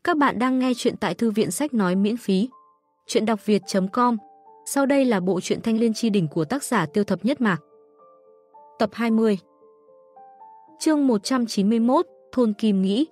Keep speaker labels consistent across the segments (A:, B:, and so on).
A: Các bạn đang nghe chuyện tại Thư viện Sách Nói miễn phí. Chuyện đọc việt.com. Sau đây là bộ truyện Thanh Liên Chi Đỉnh của tác giả Tiêu Thập Nhất Mạc. Tập 20. Chương 191, Thôn Kim Nghĩ.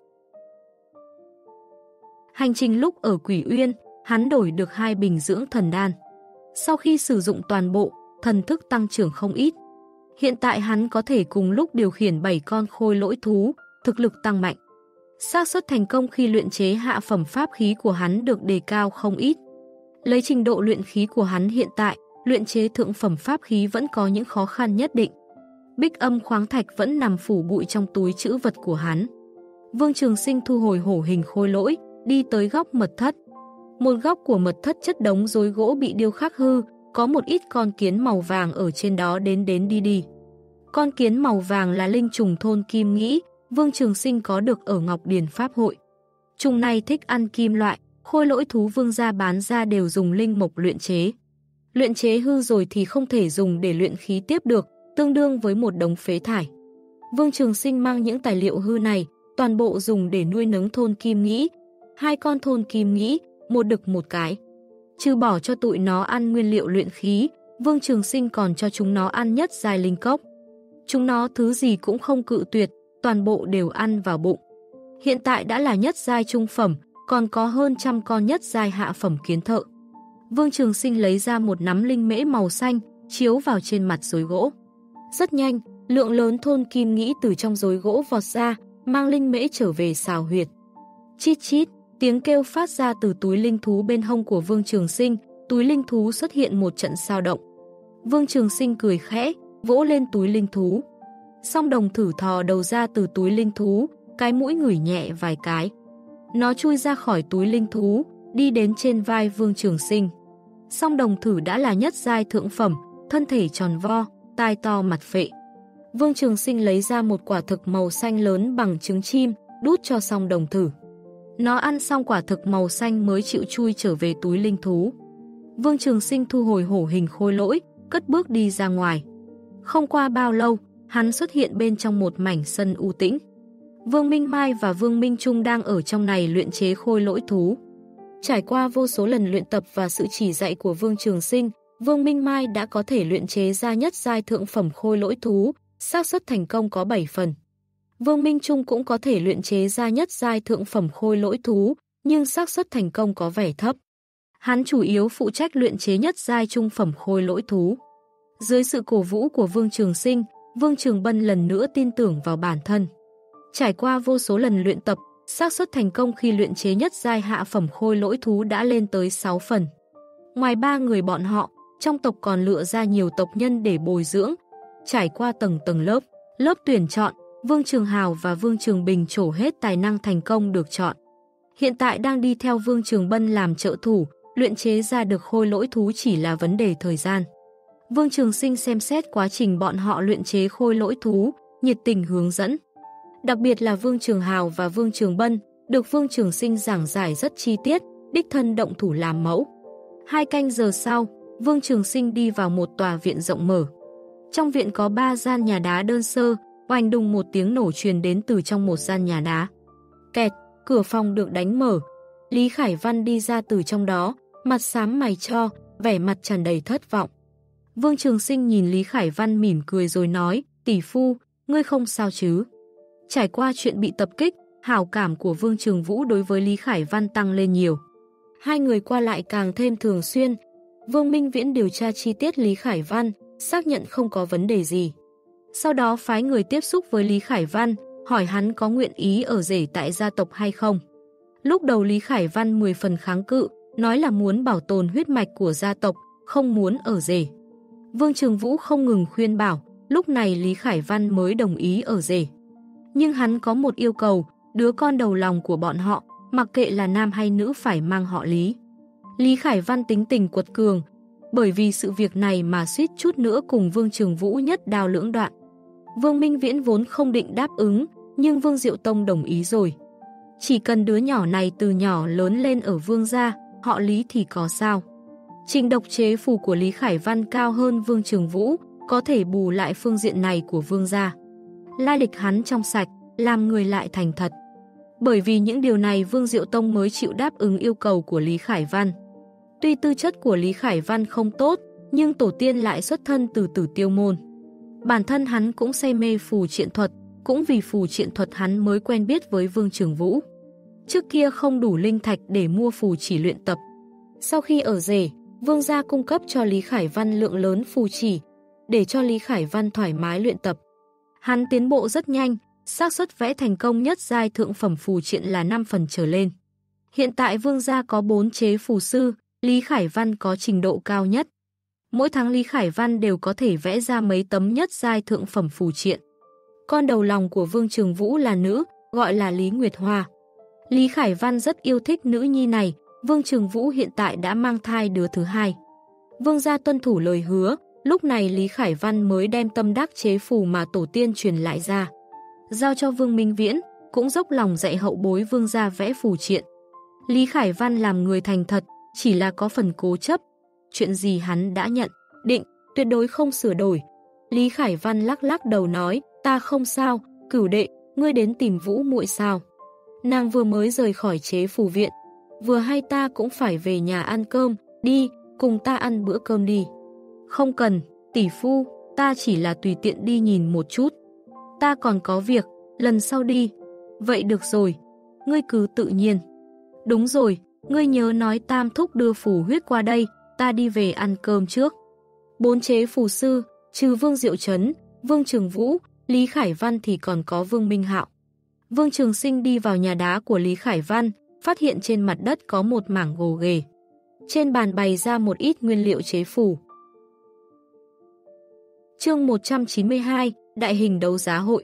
A: Hành trình lúc ở Quỷ Uyên, hắn đổi được 2 bình dưỡng thần đan. Sau khi sử dụng toàn bộ, thần thức tăng trưởng không ít. Hiện tại hắn có thể cùng lúc điều khiển 7 con khôi lỗi thú, thực lực tăng mạnh. Xác suất thành công khi luyện chế hạ phẩm pháp khí của hắn được đề cao không ít. Lấy trình độ luyện khí của hắn hiện tại, luyện chế thượng phẩm pháp khí vẫn có những khó khăn nhất định. Bích âm khoáng thạch vẫn nằm phủ bụi trong túi trữ vật của hắn. Vương Trường Sinh thu hồi hổ hình khôi lỗi, đi tới góc mật thất. Một góc của mật thất chất đống rối gỗ bị điêu khắc hư, có một ít con kiến màu vàng ở trên đó đến đi. Con kiến màu vàng là linh trùng thôn Kim Nghĩ, Vương Trường Sinh có được ở Ngọc Điền Pháp hội. Trùng này thích ăn kim loại, khôi lỗi thú vương gia bán ra đều dùng linh mộc luyện chế. Luyện chế hư rồi thì không thể dùng để luyện khí tiếp được, tương đương với một đống phế thải. Vương Trường Sinh mang những tài liệu hư này, toàn bộ dùng để nuôi nấng thôn Kim Nghĩ. 2 con thôn Kim Nghĩ, một đực một cái. Trừ bỏ cho tụi nó ăn nguyên liệu luyện khí, Vương Trường Sinh còn cho chúng nó ăn nhất giai linh cốc. Chúng nó thứ gì cũng không cự tuyệt, toàn bộ đều ăn vào bụng. Hiện tại đã là nhất giai trung phẩm, còn có hơn 100 con nhất giai hạ phẩm kiến thợ. Vương Trường Sinh lấy ra một nắm linh mễ màu xanh, chiếu vào trên mặt rối gỗ. Rất nhanh, lượng lớn thôn Kim Nghĩ từ trong rối gỗ vọt ra, mang linh mễ trở về xào huyệt. Chít chít, tiếng kêu phát ra từ túi linh thú bên hông của Vương Trường Sinh, túi linh thú xuất hiện một trận sao động. Vương Trường Sinh cười khẽ, vỗ lên túi linh thú. Song đồng thử thò đầu ra từ túi linh thú, cái mũi ngửi nhẹ vài cái. Nó chui ra khỏi túi linh thú, đi đến trên vai Vương Trường Sinh. Song đồng thử đã là nhất giai thượng phẩm, thân thể tròn vo, tai to mặt phệ. Vương Trường Sinh lấy ra một quả thực màu xanh lớn bằng trứng chim, đút cho song đồng thử. Nó ăn xong quả thực màu xanh mới chịu chui trở về túi linh thú. Vương Trường Sinh thu hồi hổ hình khôi lỗi, cất bước đi ra ngoài. Không qua bao lâu, hắn xuất hiện bên trong một mảnh sân u tĩnh. Vương Minh Mai và Vương Minh Trung đang ở trong này luyện chế khôi lỗi thú. Trải qua vô số lần luyện tập và sự chỉ dạy của Vương Trường Sinh, Vương Minh Mai đã có thể luyện chế ra nhất giai thượng phẩm khôi lỗi thú, xác suất thành công có 7 phần. Vương Minh Trung cũng có thể luyện chế ra nhất giai thượng phẩm khôi lỗi thú, nhưng xác suất thành công có vẻ thấp. Hắn chủ yếu phụ trách luyện chế nhất giai trung phẩm khôi lỗi thú. Dưới sự cổ vũ của Vương Trường Sinh, Vương Trường Bân lần nữa tin tưởng vào bản thân. Trải qua vô số lần luyện tập, xác suất thành công khi luyện chế nhất giai hạ phẩm khôi lỗi thú đã lên tới 6 phần. Ngoài 3 người bọn họ, trong tộc còn lựa ra nhiều tộc nhân để bồi dưỡng. Trải qua tầng lớp tuyển chọn, Vương Trường Hào và Vương Trường Bình trổ hết tài năng thành công được chọn. Hiện tại đang đi theo Vương Trường Bân làm trợ thủ, luyện chế ra được khôi lỗi thú chỉ là vấn đề thời gian. Vương Trường Sinh xem xét quá trình bọn họ luyện chế khôi lỗi thú, nhiệt tình hướng dẫn. Đặc biệt là Vương Trường Hào và Vương Trường Bân, được Vương Trường Sinh giảng giải rất chi tiết, đích thân động thủ làm mẫu. 2 canh giờ sau, Vương Trường Sinh đi vào một tòa viện rộng mở. Trong viện có 3 gian nhà đá đơn sơ, oanh đùng một tiếng nổ truyền đến từ trong một gian nhà đá. Kẹt, cửa phòng được đánh mở. Lý Khải Văn đi ra từ trong đó, mặt xám mày cho, vẻ mặt tràn đầy thất vọng. Vương Trường Sinh nhìn Lý Khải Văn mỉm cười rồi nói, tỷ phu, ngươi không sao chứ? Trải qua chuyện bị tập kích, hảo cảm của Vương Trường Vũ đối với Lý Khải Văn tăng lên nhiều. 2 người qua lại càng thêm thường xuyên. Vương Minh Viễn điều tra chi tiết Lý Khải Văn, xác nhận không có vấn đề gì. Sau đó phái người tiếp xúc với Lý Khải Văn, hỏi hắn có nguyện ý ở rể tại gia tộc hay không. Lúc đầu Lý Khải Văn 10 phần kháng cự, nói là muốn bảo tồn huyết mạch của gia tộc, không muốn ở rể. Vương Trường Vũ không ngừng khuyên bảo, lúc này Lý Khải Văn mới đồng ý ở rể. Nhưng hắn có một yêu cầu, đứa con đầu lòng của bọn họ, mặc kệ là nam hay nữ phải mang họ Lý. Lý Khải Văn tính tình quật cường, bởi vì sự việc này mà suýt chút nữa cùng Vương Trường Vũ nhất đao lưỡng đoạn. Vương Minh Viễn vốn không định đáp ứng, nhưng Vương Diệu Tông đồng ý rồi. Chỉ cần đứa nhỏ này từ nhỏ lớn lên ở Vương gia, họ Lý thì có sao. Trình độc chế phù của Lý Khải Văn cao hơn Vương Trường Vũ, có thể bù lại phương diện này của Vương gia. Lai lịch hắn trong sạch, làm người lại thành thật. Bởi vì những điều này Vương Diệu Tông mới chịu đáp ứng yêu cầu của Lý Khải Văn. Tuy tư chất của Lý Khải Văn không tốt, nhưng tổ tiên lại xuất thân từ Tử Tiêu môn. Bản thân hắn cũng say mê phù triện thuật, cũng vì phù triện thuật hắn mới quen biết với Vương Trường Vũ. Trước kia không đủ linh thạch để mua phù chỉ luyện tập. Sau khi ở rể, Vương gia cung cấp cho Lý Khải Văn lượng lớn phù chỉ, để cho Lý Khải Văn thoải mái luyện tập. Hắn tiến bộ rất nhanh, xác suất vẽ thành công nhất giai thượng phẩm phù triện là 5 phần trở lên. Hiện tại Vương gia có 4 chế phù sư, Lý Khải Văn có trình độ cao nhất. Mỗi tháng Lý Khải Văn đều có thể vẽ ra mấy tấm nhất giai thượng phẩm phù triện. Con đầu lòng của Vương Trường Vũ là nữ, gọi là Lý Nguyệt Hoa. Lý Khải Văn rất yêu thích nữ nhi này, Vương Trường Vũ hiện tại đã mang thai đứa thứ hai. Vương gia tuân thủ lời hứa, lúc này Lý Khải Văn mới đem tâm đắc chế phù mà tổ tiên truyền lại ra, giao cho Vương Minh Viễn, cũng dốc lòng dạy hậu bối Vương gia vẽ phù triện. Lý Khải Văn làm người thành thật, chỉ là có phần cố chấp. Chuyện gì hắn đã nhận, định, tuyệt đối không sửa đổi. Lý Khải Văn lắc lắc đầu nói, ta không sao, Cửu đệ, ngươi đến tìm Vũ muội sao? Nàng vừa mới rời khỏi chế phù viện, vừa hay ta cũng phải về nhà ăn cơm, đi, cùng ta ăn bữa cơm đi. Không cần, tỷ phu, ta chỉ là tùy tiện đi nhìn một chút. Ta còn có việc, lần sau đi. Vậy được rồi, ngươi cứ tự nhiên. Đúng rồi, ngươi nhớ nói Tam thúc đưa phù huyết qua đây, ta đi về ăn cơm trước. 4 chế phù sư, trừ Vương Diệu Trấn, Vương Trường Vũ, Lý Khải Văn thì còn có Vương Minh Hạo. Vương Trường Sinh đi vào nhà đá của Lý Khải Văn, phát hiện trên mặt đất có một mảng gồ ghề. Trên bàn bày ra một ít nguyên liệu chế phù. Chương 192, Đại hình đấu giá hội.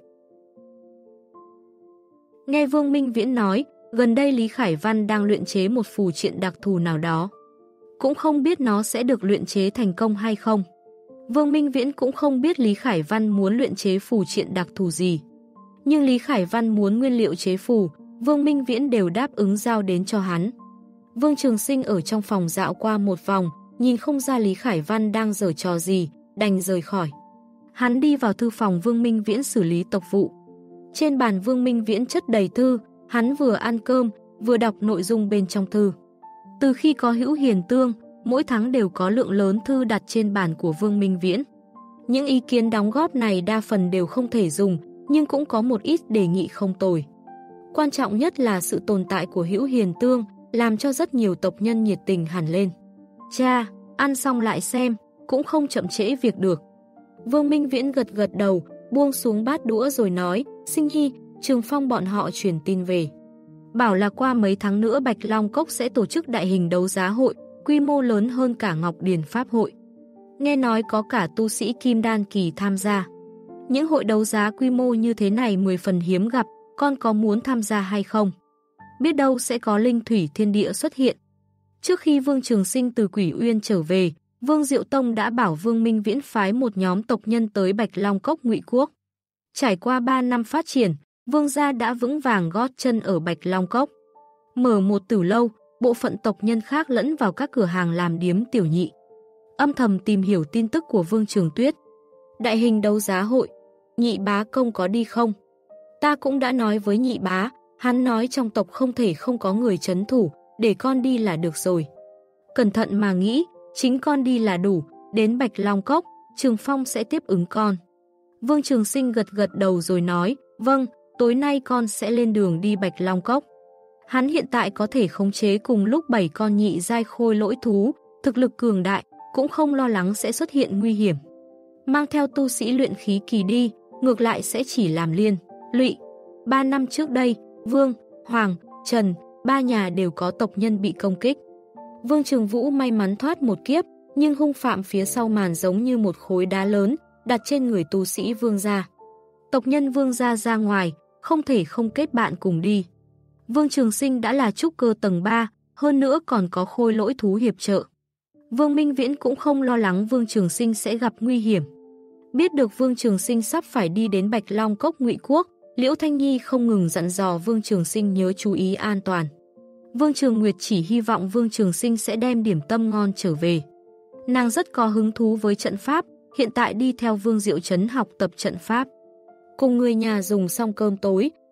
A: Nghe Vương Minh Viễn nói, gần đây Lý Khải Văn đang luyện chế một phù triện đặc thù nào đó. Cũng không biết nó sẽ được luyện chế thành công hay không. Vương Minh Viễn cũng không biết Lý Khải Văn muốn luyện chế phù triện đặc thù gì. Nhưng Lý Khải Văn muốn nguyên liệu chế phù, Vương Minh Viễn đều đáp ứng giao đến cho hắn. Vương Trường Sinh ở trong phòng dạo qua một vòng, nhìn không ra Lý Khải Văn đang giở trò gì, đành rời khỏi. Hắn đi vào thư phòng Vương Minh Viễn xử lý tộc vụ. Trên bàn Vương Minh Viễn chất đầy thư, hắn vừa ăn cơm, vừa đọc nội dung bên trong thư. Từ khi có Hữu Hiền Tương, mỗi tháng đều có lượng lớn thư đặt trên bàn của Vương Minh Viễn. Những ý kiến đóng góp này đa phần đều không thể dùng, nhưng cũng có một ít đề nghị không tồi. Quan trọng nhất là sự tồn tại của Hữu Hiền Tương, làm cho rất nhiều tộc nhân nhiệt tình hẳn lên. Cha, ăn xong lại xem, cũng không chậm trễ việc được. Vương Minh Viễn gật gật đầu, buông xuống bát đũa rồi nói, Sinh Hy, Trường Phong bọn họ truyền tin về. Bảo là qua mấy tháng nữa Bạch Long Cốc sẽ tổ chức đại hình đấu giá hội, quy mô lớn hơn cả Ngọc Điền Pháp hội. Nghe nói có cả tu sĩ Kim Đan Kỳ tham gia. Những hội đấu giá quy mô như thế này 10 phần hiếm gặp, con có muốn tham gia hay không? Biết đâu sẽ có linh thủy thiên địa xuất hiện. Trước khi Vương Trường Sinh từ Quỷ Uyên trở về, Vương Diệu Tông đã bảo Vương Minh Viễn phái một nhóm tộc nhân tới Bạch Long Cốc Ngụy Quốc. Trải qua 3 năm phát triển, Vương gia đã vững vàng gót chân ở Bạch Long Cốc. Mở một tử lâu, bộ phận tộc nhân khác lẫn vào các cửa hàng làm điếm tiểu nhị. Âm thầm tìm hiểu tin tức của Vương Trường Tuyết. Đại hình đấu giá hội, nhị bá công có đi không? Ta cũng đã nói với nhị bá, hắn nói trong tộc không thể không có người trấn thủ, để con đi là được rồi. Cẩn thận mà nghĩ, chính con đi là đủ, đến Bạch Long Cốc, Trường Phong sẽ tiếp ứng con. Vương Trường Sinh gật gật đầu rồi nói, vâng, tối nay con sẽ lên đường đi Bạch Long Cốc. Hắn hiện tại có thể khống chế cùng lúc 7 con nhị giai khôi lỗi thú, thực lực cường đại, cũng không lo lắng sẽ xuất hiện nguy hiểm. Mang theo tu sĩ luyện khí kỳ đi, ngược lại sẽ chỉ làm liên, lụy. 3 năm trước đây, Vương, Hoàng, Trần, 3 nhà đều có tộc nhân bị công kích. Vương Trường Vũ may mắn thoát một kiếp, nhưng hung phạm phía sau màn giống như một khối đá lớn, đặt trên người tu sĩ Vương gia. Tộc nhân Vương gia ra ngoài, không thể không kết bạn cùng đi. Vương Trường Sinh đã là trúc cơ tầng 3, hơn nữa còn có khôi lỗi thú hiệp trợ. Vương Minh Viễn cũng không lo lắng Vương Trường Sinh sẽ gặp nguy hiểm. Biết được Vương Trường Sinh sắp phải đi đến Bạch Long Cốc Ngụy Quốc, Liễu Thanh Nhi không ngừng dặn dò Vương Trường Sinh nhớ chú ý an toàn. Vương Trường Nguyệt chỉ hy vọng Vương Trường Sinh sẽ đem điểm tâm ngon trở về. Nàng rất có hứng thú với trận pháp, hiện tại đi theo Vương Diệu Trấn học tập trận pháp. Cùng người nhà dùng xong cơm tối,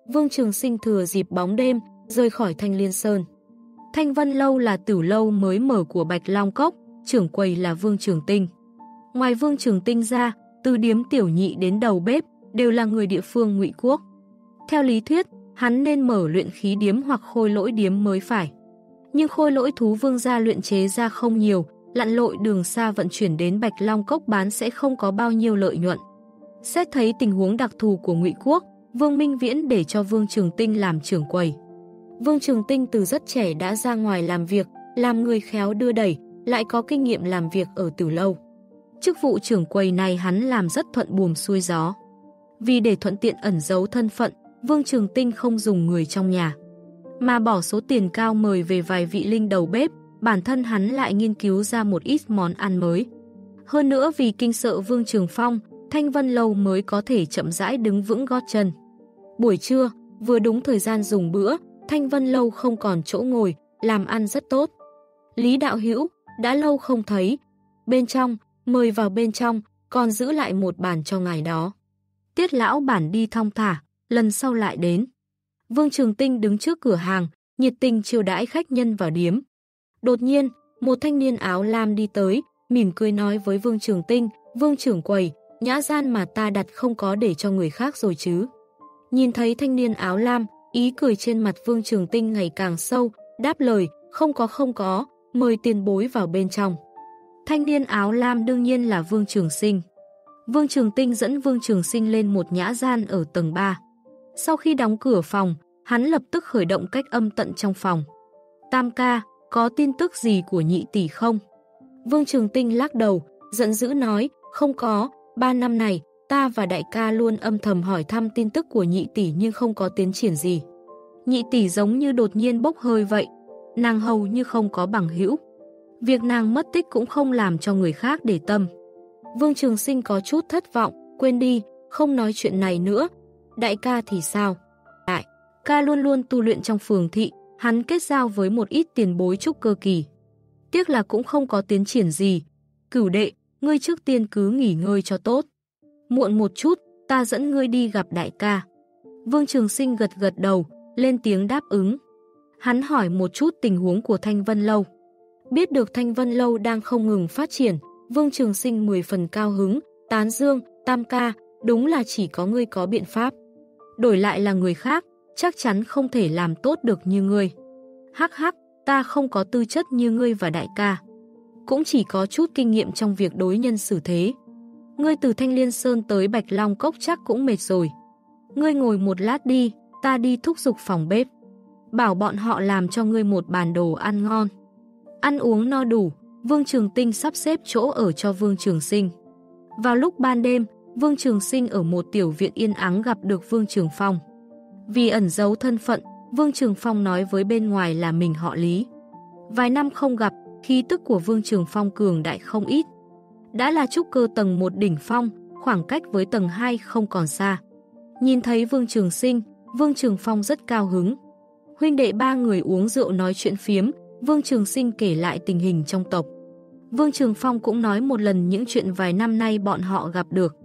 A: Vương Trường Sinh thừa dịp bóng đêm, rời khỏi Thanh Liên Sơn. Thanh Vân Lâu là tử lâu mới mở của Bạch Long Cốc, trưởng quầy là Vương Trường Tinh. Ngoài Vương Trường Tinh ra, từ điếm tiểu nhị đến đầu bếp, đều là người địa phương Ngụy Quốc. Theo lý thuyết, hắn nên mở luyện khí điếm hoặc khôi lỗi điếm mới phải. Nhưng khôi lỗi thú vương gia luyện chế ra không nhiều, lặn lội đường xa vận chuyển đến Bạch Long Cốc bán sẽ không có bao nhiêu lợi nhuận. Xét thấy tình huống đặc thù của Ngụy Quốc, Vương Minh Viễn để cho Vương Trường Tinh làm trưởng quầy. Vương Trường Tinh từ rất trẻ đã ra ngoài làm việc, làm người khéo đưa đẩy, lại có kinh nghiệm làm việc ở tử lâu. Chức vụ trưởng quầy này hắn làm rất thuận buồm xuôi gió. Vì để thuận tiện ẩn giấu thân phận, Vương Trường Tinh không dùng người trong nhà, mà bỏ số tiền cao mời về vài vị linh đầu bếp, bản thân hắn lại nghiên cứu ra một ít món ăn mới. Hơn nữa vì kinh sợ Vương Trường Phong, Thanh Vân Lâu mới có thể chậm rãi đứng vững gót chân. Buổi trưa, vừa đúng thời gian dùng bữa, Thanh Vân Lâu không còn chỗ ngồi, làm ăn rất tốt. Lý đạo hữu, đã lâu không thấy. Bên trong, mời vào bên trong, còn giữ lại một bàn cho ngài đó. Tiết lão bản đi thong thả, lần sau lại đến. Vương Trường Tinh đứng trước cửa hàng, nhiệt tình chiêu đãi khách nhân vào điếm. Đột nhiên, một thanh niên áo lam đi tới, mỉm cười nói với Vương Trường Tinh, Vương trưởng quầy, nhã gian mà ta đặt không có để cho người khác rồi chứ. Nhìn thấy thanh niên áo lam, ý cười trên mặt Vương Trường Tinh ngày càng sâu, đáp lời, không có, mời tiền bối vào bên trong. Thanh niên áo lam đương nhiên là Vương Trường Sinh. Vương Trường Tinh dẫn Vương Trường Sinh lên một nhã gian ở tầng 3. Sau khi đóng cửa phòng, hắn lập tức khởi động cách âm tận trong phòng. Tam ca, có tin tức gì của nhị tỷ không? Vương Trường Tinh lắc đầu, giận dữ nói, không có, 3 năm này, ta và đại ca luôn âm thầm hỏi thăm tin tức của nhị tỷ nhưng không có tiến triển gì. Nhị tỷ giống như đột nhiên bốc hơi vậy, nàng hầu như không có bằng hữu. Việc nàng mất tích cũng không làm cho người khác để tâm. Vương Trường Sinh có chút thất vọng, quên đi, không nói chuyện này nữa. Đại ca thì sao? Đại ca luôn luôn tu luyện trong phường thị, hắn kết giao với một ít tiền bối trúc cơ kỳ. Tiếc là cũng không có tiến triển gì. Cửu đệ, ngươi trước tiên cứ nghỉ ngơi cho tốt. Muộn một chút, ta dẫn ngươi đi gặp đại ca. Vương Trường Sinh gật gật đầu, lên tiếng đáp ứng. Hắn hỏi một chút tình huống của Thanh Vân Lâu. Biết được Thanh Vân Lâu đang không ngừng phát triển, Vương Trường Sinh 10 phần cao hứng, tán dương, tam ca, đúng là chỉ có ngươi có biện pháp. Đổi lại là người khác, chắc chắn không thể làm tốt được như ngươi. Hắc hắc, ta không có tư chất như ngươi và đại ca. Cũng chỉ có chút kinh nghiệm trong việc đối nhân xử thế. Ngươi từ Thanh Liên Sơn tới Bạch Long Cốc chắc cũng mệt rồi. Ngươi ngồi một lát đi, ta đi thúc giục phòng bếp. Bảo bọn họ làm cho ngươi một bàn đồ ăn ngon. Ăn uống no đủ, Vương Trường Tinh sắp xếp chỗ ở cho Vương Trường Sinh. Vào lúc ban đêm, Vương Trường Sinh ở một tiểu viện yên ắng gặp được Vương Trường Phong. Vì ẩn giấu thân phận, Vương Trường Phong nói với bên ngoài là mình họ Lý. Vài năm không gặp, khí tức của Vương Trường Phong cường đại không ít. Đã là trúc cơ tầng 1 đỉnh phong, khoảng cách với tầng 2 không còn xa. Nhìn thấy Vương Trường Sinh, Vương Trường Phong rất cao hứng. Huynh đệ 3 người uống rượu nói chuyện phiếm, Vương Trường Sinh kể lại tình hình trong tộc. Vương Trường Phong cũng nói một lần những chuyện vài năm nay bọn họ gặp được.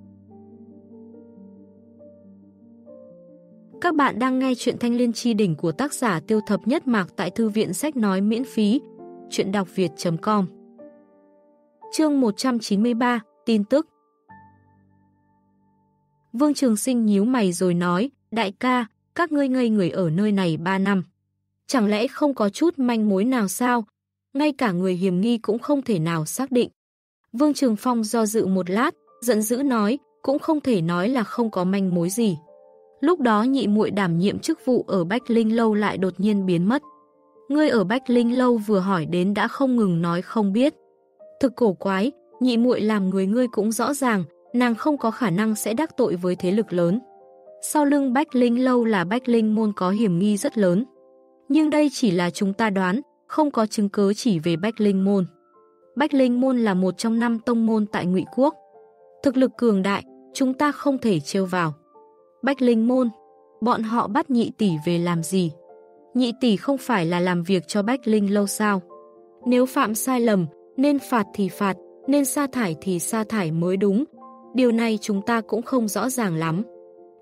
A: Các bạn đang nghe chuyện Thanh Liên Chi Đỉnh của tác giả Tiêu Thập Nhất Mạc tại Thư viện Sách Nói miễn phí, chuyện đọc việt.com. Chương 193, tin tức. Vương Trường Sinh nhíu mày rồi nói, đại ca, các ngươi ngây người ở nơi này 3 năm. Chẳng lẽ không có chút manh mối nào sao? Ngay cả người hiểm nghi cũng không thể nào xác định. Vương Trường Phong do dự một lát, giận dữ nói, cũng không thể nói là không có manh mối gì. Lúc đó nhị muội đảm nhiệm chức vụ ở Bách Linh Lâu lại đột nhiên biến mất. Ngươi ở Bách Linh Lâu vừa hỏi đến đã không ngừng nói không biết. Thực cổ quái, nhị muội làm người ngươi cũng rõ ràng, nàng không có khả năng sẽ đắc tội với thế lực lớn. Sau lưng Bách Linh Lâu là Bách Linh Môn có hiểm nghi rất lớn. Nhưng đây chỉ là chúng ta đoán, không có chứng cứ chỉ về Bách Linh Môn. Bách Linh Môn là một trong 5 tông môn tại Ngụy Quốc. Thực lực cường đại, chúng ta không thể trêu vào. Bách Linh Môn, bọn họ bắt nhị tỷ về làm gì? Nhị tỷ không phải là làm việc cho Bách Linh Lâu sao? Nếu phạm sai lầm, nên phạt thì phạt, nên sa thải thì sa thải mới đúng. Điều này chúng ta cũng không rõ ràng lắm.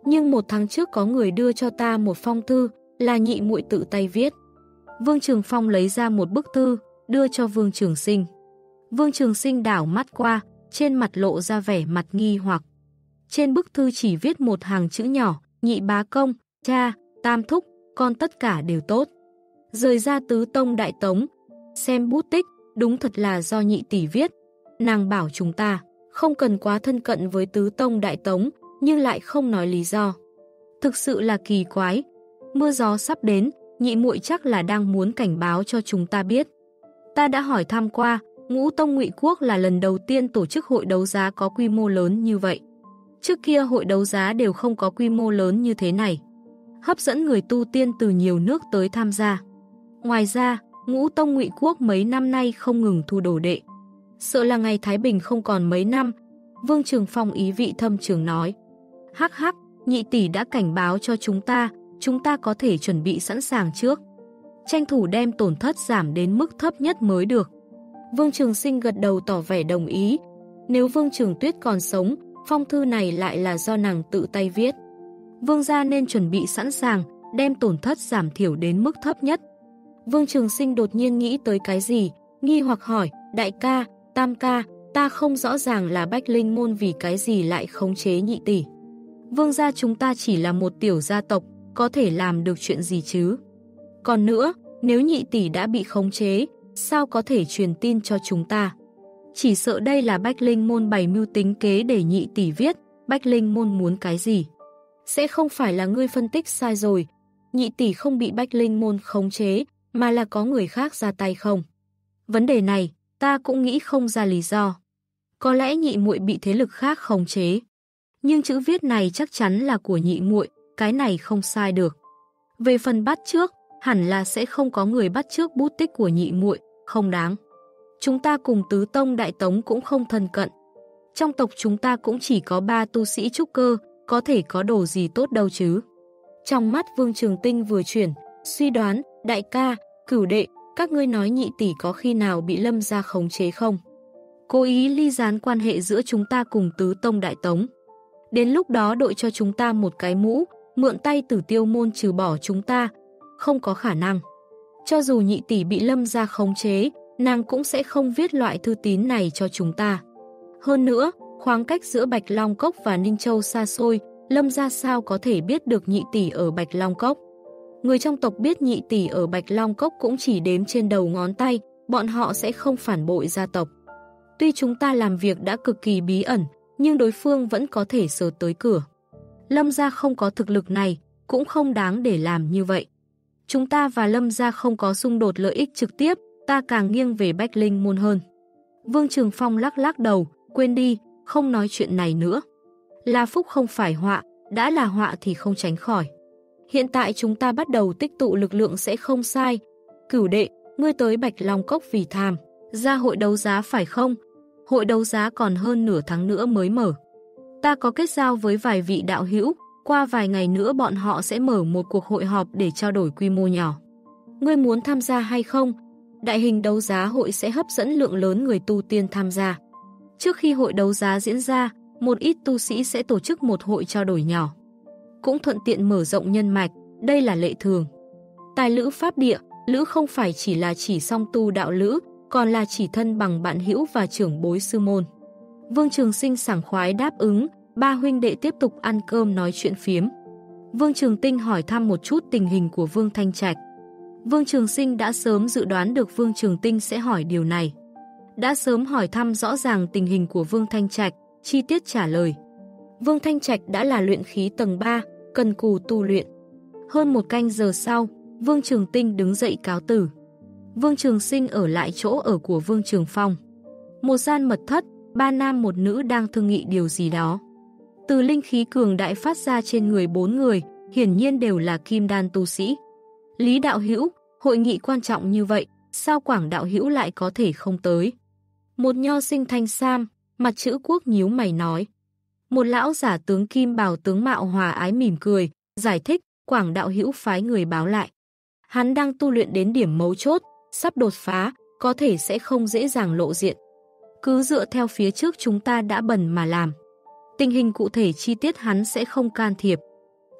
A: Nhưng 1 tháng trước có người đưa cho ta một phong thư, là nhị muội tự tay viết. Vương Trường Phong lấy ra một bức thư, đưa cho Vương Trường Sinh. Vương Trường Sinh đảo mắt qua, trên mặt lộ ra vẻ mặt nghi hoặc. Trên bức thư chỉ viết một hàng chữ nhỏ, nhị bá công, cha, tam thúc, con tất cả đều tốt. Rời ra tứ tông đại tống, xem bút tích, đúng thật là do nhị tỷ viết. Nàng bảo chúng ta, không cần quá thân cận với tứ tông đại tống, nhưng lại không nói lý do. Thực sự là kỳ quái. Mưa gió sắp đến, nhị muội chắc là đang muốn cảnh báo cho chúng ta biết. Ta đã hỏi thăm qua, Ngũ Tông Ngụy Quốc là lần đầu tiên tổ chức hội đấu giá có quy mô lớn như vậy. Trước kia hội đấu giá đều không có quy mô lớn như thế này, hấp dẫn người tu tiên từ nhiều nước tới tham gia. Ngoài ra, Ngũ Tông Ngụy Quốc mấy năm nay không ngừng thu đồ đệ. Sợ là ngày Thái Bình không còn mấy năm, Vương Trường Phong ý vị thâm trường nói. Hắc hắc, nhị tỷ đã cảnh báo cho chúng ta có thể chuẩn bị sẵn sàng trước. Tranh thủ đem tổn thất giảm đến mức thấp nhất mới được. Vương Trường Sinh gật đầu tỏ vẻ đồng ý. Nếu Vương Trường Tuyết còn sống, phong thư này lại là do nàng tự tay viết. Vương gia nên chuẩn bị sẵn sàng, đem tổn thất giảm thiểu đến mức thấp nhất. Vương Trường Sinh đột nhiên nghĩ tới cái gì, nghi hoặc hỏi, đại ca, tam ca, ta không rõ ràng là Bách Linh môn vì cái gì lại khống chế nhị tỷ. Vương gia chúng ta chỉ là một tiểu gia tộc, có thể làm được chuyện gì chứ? Còn nữa, nếu nhị tỷ đã bị khống chế, sao có thể truyền tin cho chúng ta? Chỉ sợ đây là Bách Linh môn bày mưu tính kế để nhị tỷ viết. Bách Linh môn muốn cái gì? Sẽ không phải là ngươi phân tích sai rồi. Nhị tỷ không bị Bách Linh môn khống chế, mà là có người khác ra tay không? Vấn đề này, ta cũng nghĩ không ra lý do. Có lẽ nhị muội bị thế lực khác khống chế. Nhưng chữ viết này chắc chắn là của nhị muội, cái này không sai được. Về phần bắt trước, hẳn là sẽ không có người bắt trước bút tích của nhị muội, không đáng. Chúng ta cùng tứ tông đại tống cũng không thân cận. Trong tộc chúng ta cũng chỉ có 3 tu sĩ trúc cơ, có thể có đồ gì tốt đâu chứ. Trong mắt Vương Trường Tinh vừa chuyển, suy đoán, đại ca, cửu đệ, các ngươi nói nhị tỷ có khi nào bị Lâm gia khống chế không? Cố ý ly gián quan hệ giữa chúng ta cùng tứ tông đại tống. Đến lúc đó đội cho chúng ta một cái mũ, mượn tay Tử Tiêu môn trừ bỏ chúng ta, không có khả năng. Cho dù nhị tỷ bị Lâm gia khống chế, nàng cũng sẽ không viết loại thư tín này cho chúng ta. Hơn nữa, khoảng cách giữa Bạch Long Cốc và Ninh Châu xa xôi, Lâm gia sao có thể biết được nhị tỷ ở Bạch Long Cốc. Người trong tộc biết nhị tỷ ở Bạch Long Cốc cũng chỉ đếm trên đầu ngón tay, bọn họ sẽ không phản bội gia tộc. Tuy chúng ta làm việc đã cực kỳ bí ẩn, nhưng đối phương vẫn có thể sờ tới cửa. Lâm gia không có thực lực này, cũng không đáng để làm như vậy. Chúng ta và Lâm gia không có xung đột lợi ích trực tiếp, ta càng nghiêng về Bách Linh môn hơn. Vương Trường Phong lắc lắc đầu, quên đi, không nói chuyện này nữa. Là phúc không phải họa, đã là họa thì không tránh khỏi. Hiện tại chúng ta bắt đầu tích tụ lực lượng sẽ không sai. Cửu đệ, ngươi tới Bạch Long Cốc vì tham ra hội đấu giá phải không? Hội đấu giá còn hơn nửa tháng nữa mới mở. Ta có kết giao với vài vị đạo hữu, qua vài ngày nữa bọn họ sẽ mở một cuộc hội họp để trao đổi quy mô nhỏ. Ngươi muốn tham gia hay không? Đại hình đấu giá hội sẽ hấp dẫn lượng lớn người tu tiên tham gia. Trước khi hội đấu giá diễn ra, một ít tu sĩ sẽ tổ chức một hội trao đổi nhỏ. Cũng thuận tiện mở rộng nhân mạch, đây là lệ thường. Tài lữ pháp địa, lữ không phải chỉ là chỉ song tu đạo lữ, còn là chỉ thân bằng bạn hữu và trưởng bối sư môn. Vương Trường Sinh sảng khoái đáp ứng, 3 huynh đệ tiếp tục ăn cơm nói chuyện phiếm. Vương Trường Tinh hỏi thăm một chút tình hình của Vương Thanh Trạch. Vương Trường Sinh đã sớm dự đoán được Vương Trường Tinh sẽ hỏi điều này. Đã sớm hỏi thăm rõ ràng tình hình của Vương Thanh Trạch, chi tiết trả lời. Vương Thanh Trạch đã là luyện khí tầng 3, cần cù tu luyện. Hơn 1 canh giờ sau, Vương Trường Tinh đứng dậy cáo từ. Vương Trường Sinh ở lại chỗ ở của Vương Trường Phong. Một gian mật thất, 3 nam 1 nữ đang thương nghị điều gì đó. Từ linh khí cường đại phát ra trên người 4 người, hiển nhiên đều là kim đan tu sĩ. Lý đạo hữu, hội nghị quan trọng như vậy, sao Quảng đạo hữu lại có thể không tới? Một nho sinh thanh sam, mặt chữ quốc nhíu mày nói. Một lão giả tướng kim bào tướng mạo hòa ái mỉm cười, giải thích, Quảng đạo hữu phái người báo lại. Hắn đang tu luyện đến điểm mấu chốt, sắp đột phá, có thể sẽ không dễ dàng lộ diện. Cứ dựa theo phía trước chúng ta đã bần mà làm. Tình hình cụ thể chi tiết hắn sẽ không can thiệp,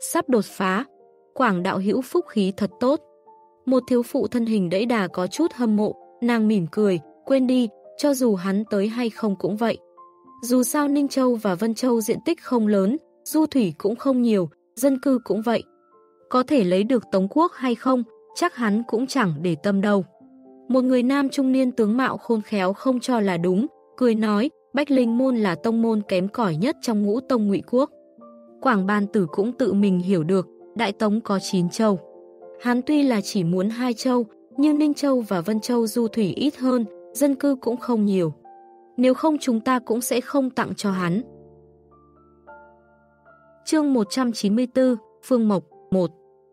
A: sắp đột phá. Quảng đạo hữu phúc khí thật tốt. Một thiếu phụ thân hình đẫy đà có chút hâm mộ, nàng mỉm cười, quên đi, cho dù hắn tới hay không cũng vậy. Dù sao Ninh Châu và Vân Châu diện tích không lớn, du thủy cũng không nhiều, dân cư cũng vậy. Có thể lấy được Tống Quốc hay không, chắc hắn cũng chẳng để tâm đâu. Một người nam trung niên tướng mạo khôn khéo không cho là đúng, cười nói, Bách Linh môn là tông môn kém cỏi nhất trong ngũ tông Ngụy Quốc. Quảng Ban Tử cũng tự mình hiểu được, Đại Tống có 9 châu. Hắn tuy là chỉ muốn 2 châu, nhưng Ninh Châu và Vân Châu du thủy ít hơn, dân cư cũng không nhiều. Nếu không chúng ta cũng sẽ không tặng cho hắn. Chương 194, Phương Mộc 1.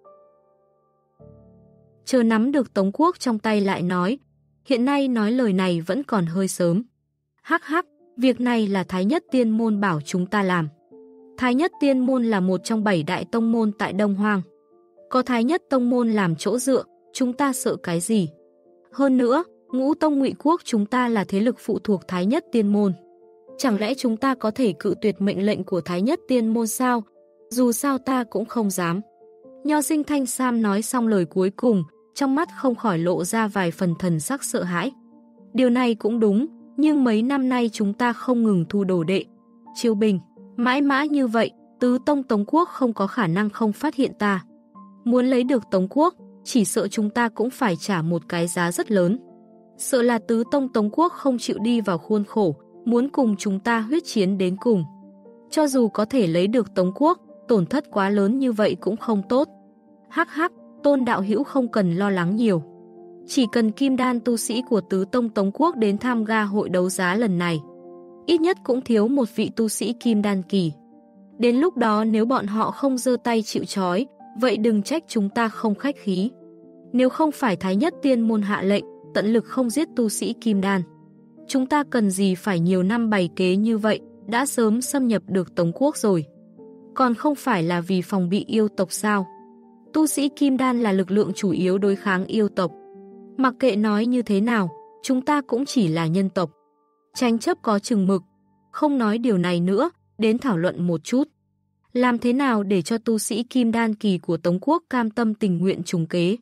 A: Chờ nắm được Tống Quốc trong tay lại nói, hiện nay nói lời này vẫn còn hơi sớm. Hắc hắc, việc này là Thái Nhất Tiên Môn bảo chúng ta làm. Thái Nhất Tiên Môn là một trong 7 đại tông môn tại Đông Hoang. Có Thái Nhất Tông Môn làm chỗ dựa, chúng ta sợ cái gì? Hơn nữa, ngũ tông Ngụy Quốc chúng ta là thế lực phụ thuộc Thái Nhất Tiên Môn. Chẳng lẽ chúng ta có thể cự tuyệt mệnh lệnh của Thái Nhất Tiên Môn sao? Dù sao ta cũng không dám. Nho Sinh Thanh Sam nói xong lời cuối cùng, trong mắt không khỏi lộ ra vài phần thần sắc sợ hãi. Điều này cũng đúng, nhưng mấy năm nay chúng ta không ngừng thu đồ đệ, chiêu binh, mãi mãi như vậy, tứ tông Tống Quốc không có khả năng không phát hiện ta. Muốn lấy được Tống Quốc, chỉ sợ chúng ta cũng phải trả một cái giá rất lớn. Sợ là tứ tông Tống Quốc không chịu đi vào khuôn khổ, muốn cùng chúng ta huyết chiến đến cùng. Cho dù có thể lấy được Tống Quốc, tổn thất quá lớn như vậy cũng không tốt. Hắc hắc, Tôn đạo hữu không cần lo lắng nhiều. Chỉ cần kim đan tu sĩ của tứ tông Tống Quốc đến tham gia hội đấu giá lần này, ít nhất cũng thiếu một vị tu sĩ kim đan kỳ. Đến lúc đó nếu bọn họ không giơ tay chịu trói, vậy đừng trách chúng ta không khách khí. Nếu không phải Thái Nhất Tiên Môn hạ lệnh, tận lực không giết tu sĩ kim đan, chúng ta cần gì phải nhiều năm bày kế như vậy, đã sớm xâm nhập được Tống Quốc rồi. Còn không phải là vì phòng bị yêu tộc sao? Tu sĩ kim đan là lực lượng chủ yếu đối kháng yêu tộc. Mặc kệ nói như thế nào, chúng ta cũng chỉ là nhân tộc. Tranh chấp có chừng mực. Không nói điều này nữa, đến thảo luận một chút. Làm thế nào để cho tu sĩ kim đan kỳ của Tống Quốc cam tâm tình nguyện trùng kế?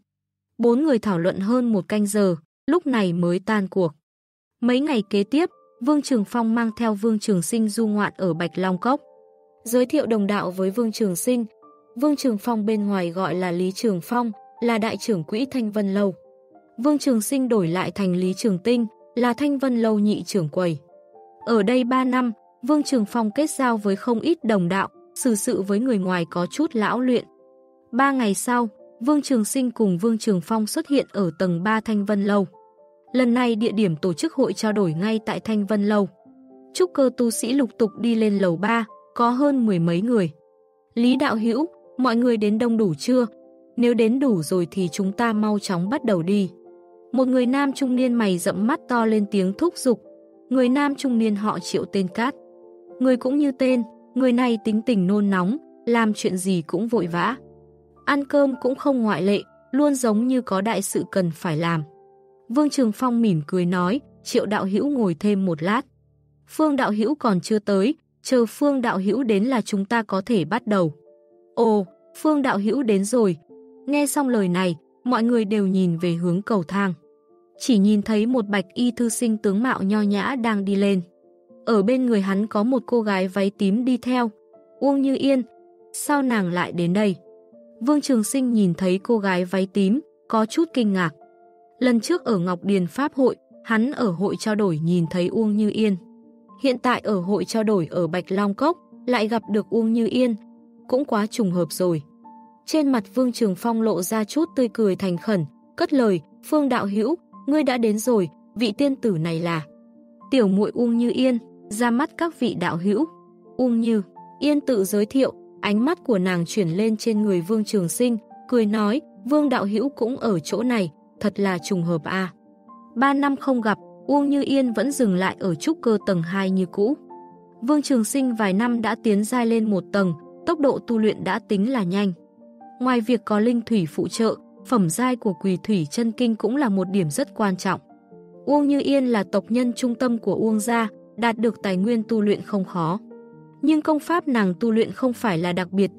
A: 4 người thảo luận hơn 1 canh giờ, lúc này mới tan cuộc. Mấy ngày kế tiếp, Vương Trường Phong mang theo Vương Trường Sinh du ngoạn ở Bạch Long Cốc. Giới thiệu đồng đạo với Vương Trường Sinh. Vương Trường Phong bên ngoài gọi là Lý Trường Phong, là đại trưởng quỹ Thanh Vân Lâu. Vương Trường Sinh đổi lại thành Lý Trường Tinh, là Thanh Vân Lâu nhị trưởng quầy. Ở đây 3 năm, Vương Trường Phong kết giao với không ít đồng đạo, xử sự với người ngoài có chút lão luyện. 3 ngày sau, Vương Trường Sinh cùng Vương Trường Phong xuất hiện ở tầng 3 Thanh Vân Lâu. Lần này địa điểm tổ chức hội trao đổi ngay tại Thanh Vân Lâu. Trúc cơ tu sĩ lục tục đi lên lầu 3, có hơn 10 mấy người. Lý đạo hữu, mọi người đến đông đủ chưa? Nếu đến đủ rồi thì chúng ta mau chóng bắt đầu đi. Một người nam trung niên mày rậm mắt to lên tiếng thúc giục. Người nam trung niên họ Triệu tên Cát. Người cũng như tên, người này tính tình nôn nóng, làm chuyện gì cũng vội vã. Ăn cơm cũng không ngoại lệ, luôn giống như có đại sự cần phải làm. Vương Trường Phong mỉm cười nói, Triệu đạo hữu ngồi thêm một lát. Phương đạo hữu còn chưa tới, chờ Phương đạo hữu đến là chúng ta có thể bắt đầu. Ồ, Phương đạo hữu đến rồi. Nghe xong lời này, mọi người đều nhìn về hướng cầu thang. Chỉ nhìn thấy một bạch y thư sinh tướng mạo nho nhã đang đi lên. Ở bên người hắn có một cô gái váy tím đi theo. Uông Như Yên, sao nàng lại đến đây? Vương Trường Sinh nhìn thấy cô gái váy tím, có chút kinh ngạc. Lần trước ở Ngọc Điền Pháp hội, hắn ở hội trao đổi nhìn thấy Uông Như Yên. Hiện tại ở hội trao đổi ở Bạch Long Cốc, lại gặp được Uông Như Yên. Cũng quá trùng hợp rồi. Trên mặt Vương Trường Phong lộ ra chút tươi cười thành khẩn, cất lời, Phương đạo hữu, ngươi đã đến rồi, vị tiên tử này là tiểu muội Uông Như Yên, ra mắt các vị đạo hữu. Uông Như Yên tự giới thiệu, ánh mắt của nàng chuyển lên trên người Vương Trường Sinh, cười nói, Vương đạo hữu cũng ở chỗ này, thật là trùng hợp a. 3 năm không gặp, Uông Như Yên vẫn dừng lại ở trúc cơ tầng 2 như cũ. Vương Trường Sinh vài năm đã tiến giai lên 1 tầng, tốc độ tu luyện đã tính là nhanh. Ngoài việc có linh thủy phụ trợ, phẩm giai của Quỳ Thủy Chân Kinh cũng là một điểm rất quan trọng. Uông Như Yên là tộc nhân trung tâm của Uông gia, đạt được tài nguyên tu luyện không khó. Nhưng công pháp nàng tu luyện không phải là đặc biệt tốt,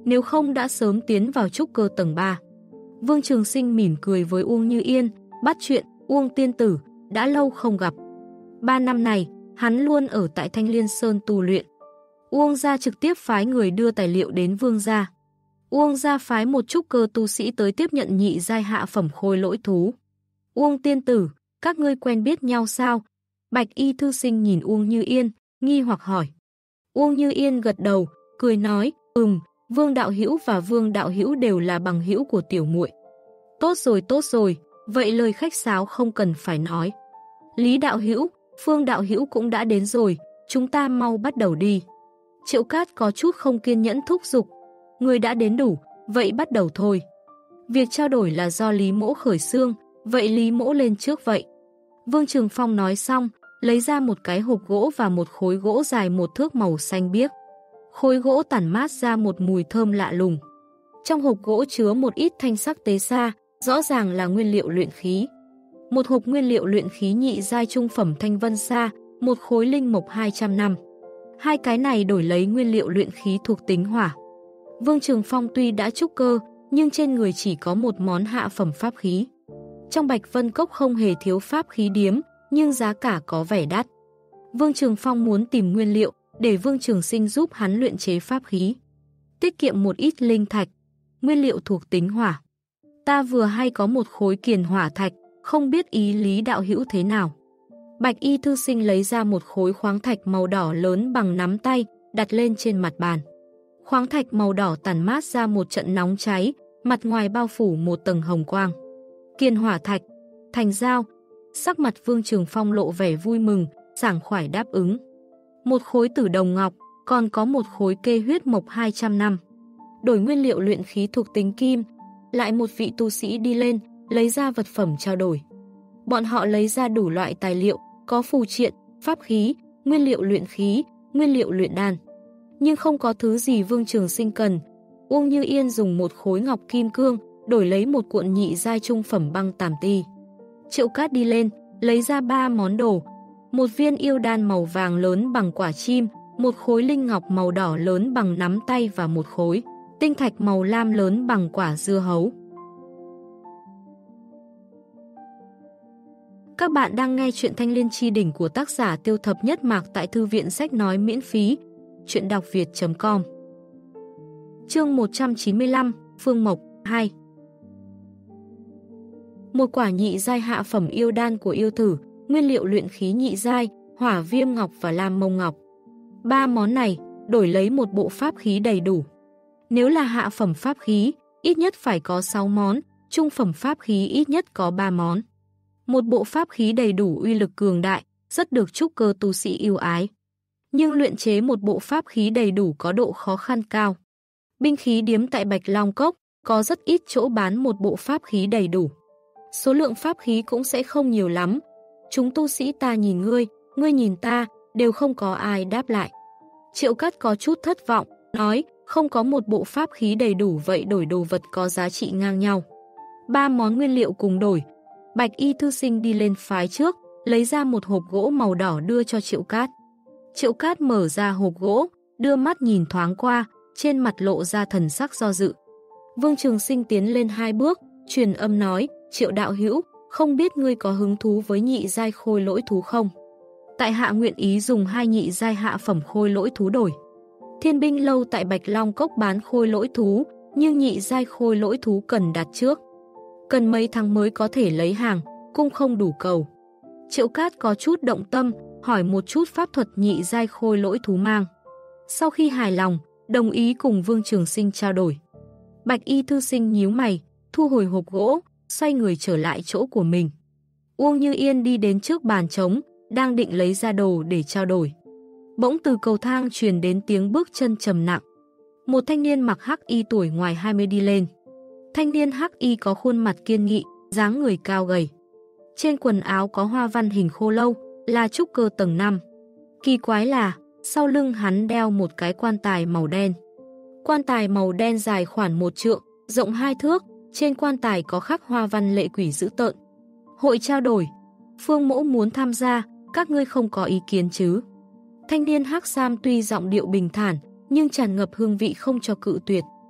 A: nếu không đã sớm tiến vào trúc cơ tầng 3. Vương Trường Sinh mỉm cười với Uông Như Yên, bắt chuyện, Uông tiên tử, đã lâu không gặp. 3 năm này, hắn luôn ở tại Thanh Liên Sơn tu luyện. Uông gia trực tiếp phái người đưa tài liệu đến Vương gia. Uông gia phái một trúc cơ tu sĩ tới tiếp nhận nhị giai hạ phẩm khôi lỗi thú. Uông tiên tử, các ngươi quen biết nhau sao? Bạch y thư sinh nhìn Uông Như Yên, nghi hoặc hỏi. Uông Như Yên gật đầu, cười nói, Vương đạo hữu và Vương đạo hữu đều là bằng hữu của tiểu muội. Tốt rồi, vậy lời khách sáo không cần phải nói. Lý đạo hữu, Phương đạo hữu cũng đã đến rồi, chúng ta mau bắt đầu đi. Triệu Cát có chút không kiên nhẫn thúc giục. Người đã đến đủ, vậy bắt đầu thôi. Việc trao đổi là do Lý Mỗ khởi xương, vậy Lý Mỗ lên trước vậy. Vương Trường Phong nói xong, lấy ra một cái hộp gỗ và một khối gỗ dài 1 thước màu xanh biếc. Khối gỗ tản mát ra một mùi thơm lạ lùng. Trong hộp gỗ chứa một ít thanh sắc tế sa, rõ ràng là nguyên liệu luyện khí. Một hộp nguyên liệu luyện khí nhị giai trung phẩm thanh vân sa, một khối linh mộc 200 năm. Hai cái này đổi lấy nguyên liệu luyện khí thuộc tính hỏa. Vương Trường Phong tuy đã trúc cơ, nhưng trên người chỉ có một món hạ phẩm pháp khí. Trong Bạch Vân Cốc không hề thiếu pháp khí điếm, nhưng giá cả có vẻ đắt. Vương Trường Phong muốn tìm nguyên liệu, để Vương Trường Sinh giúp hắn luyện chế pháp khí. Tiết kiệm một ít linh thạch, nguyên liệu thuộc tính hỏa. Ta vừa hay có một khối kiền hỏa thạch, không biết ý Lý đạo hữu thế nào. Bạch y thư sinh lấy ra một khối khoáng thạch màu đỏ lớn bằng nắm tay, đặt lên trên mặt bàn. Khoáng thạch màu đỏ tản mát ra một trận nóng cháy, mặt ngoài bao phủ một tầng hồng quang. Kiền hỏa thạch, thành giao. Sắc mặt Vương Trường Phong lộ vẻ vui mừng, sảng khoái đáp ứng. Một khối tử đồng ngọc, còn có một khối kê huyết mộc 200 năm. Đổi nguyên liệu luyện khí thuộc tính kim, lại một vị tu sĩ đi lên, lấy ra vật phẩm trao đổi. Bọn họ lấy ra đủ loại tài liệu, có phù triện, pháp khí, nguyên liệu luyện khí, nguyên liệu luyện đan. Nhưng không có thứ gì Vương Trường Sinh cần. Uông Như Yên dùng một khối ngọc kim cương, đổi lấy một cuộn nhị giai trung phẩm băng tàm ti. Triệu Cát đi lên, lấy ra 3 món đồ. Một viên yêu đan màu vàng lớn bằng quả chim, một khối linh ngọc màu đỏ lớn bằng nắm tay và một khối tinh thạch màu lam lớn bằng quả dưa hấu. Các bạn đang nghe chuyện Thanh Liên Chi Đỉnh của tác giả Tiêu Thập Nhất Mạc tại Thư viện Sách Nói miễn phí. Chuyện đọc việt.com. Chương 195, Phương Mộc 2. Một quả nhị giai hạ phẩm yêu đan của yêu thử, nguyên liệu luyện khí nhị giai, hỏa viêm ngọc và lam mông ngọc. 3 món này đổi lấy một bộ pháp khí đầy đủ. Nếu là hạ phẩm pháp khí, ít nhất phải có 6 món, trung phẩm pháp khí ít nhất có 3 món. Một bộ pháp khí đầy đủ uy lực cường đại, rất được trúc cơ tu sĩ yêu ái. Nhưng luyện chế một bộ pháp khí đầy đủ có độ khó khăn cao. Binh khí điếm tại Bạch Long Cốc có rất ít chỗ bán một bộ pháp khí đầy đủ. Số lượng pháp khí cũng sẽ không nhiều lắm. Chúng tu sĩ ta nhìn ngươi nhìn ta, đều không có ai đáp lại. Triệu Cát có chút thất vọng, nói, không có một bộ pháp khí đầy đủ vậy đổi đồ vật có giá trị ngang nhau. 3 món nguyên liệu cùng đổi. Bạch y thư sinh đi lên phái trước, lấy ra một hộp gỗ màu đỏ đưa cho Triệu Cát. Triệu Cát mở ra hộp gỗ, đưa mắt nhìn thoáng qua, trên mặt lộ ra thần sắc do dự. Vương Trường Sinh tiến lên 2 bước, truyền âm nói, Triệu đạo hữu, không biết ngươi có hứng thú với nhị giai khôi lỗi thú không? Tại hạ nguyện ý dùng 2 nhị giai hạ phẩm khôi lỗi thú đổi. Thiên binh lâu tại Bạch Long Cốc bán khôi lỗi thú, nhưng nhị giai khôi lỗi thú cần đặt trước. Cần mấy tháng mới có thể lấy hàng, cung không đủ cầu. Triệu Cát có chút động tâm, hỏi một chút pháp thuật nhị giai khôi lỗi thú mang. Sau khi hài lòng, đồng ý cùng Vương Trường Sinh trao đổi. Bạch y thư sinh nhíu mày, thu hồi hộp gỗ, xoay người trở lại chỗ của mình. Uông Như Yên đi đến trước bàn trống, đang định lấy ra đồ để trao đổi. Bỗng từ cầu thang truyền đến tiếng bước chân trầm nặng. Một thanh niên mặc hắc y tuổi ngoài 20 đi lên. Thanh niên hắc y có khuôn mặt kiên nghị, dáng người cao gầy. Trên quần áo có hoa văn hình khô lâu, là trúc cơ tầng 5. Kỳ quái là, sau lưng hắn đeo một cái quan tài màu đen. Quan tài màu đen dài khoảng 1 trượng, rộng 2 thước, trên quan tài có khắc hoa văn lệ quỷ dữ tợn. Hội trao đổi, Phương Mỗ muốn tham gia, các ngươi không có ý kiến chứ? Thanh niên hắc sam tuy giọng điệu bình thản, nhưng tràn ngập hương vị không cho cự tuyệt.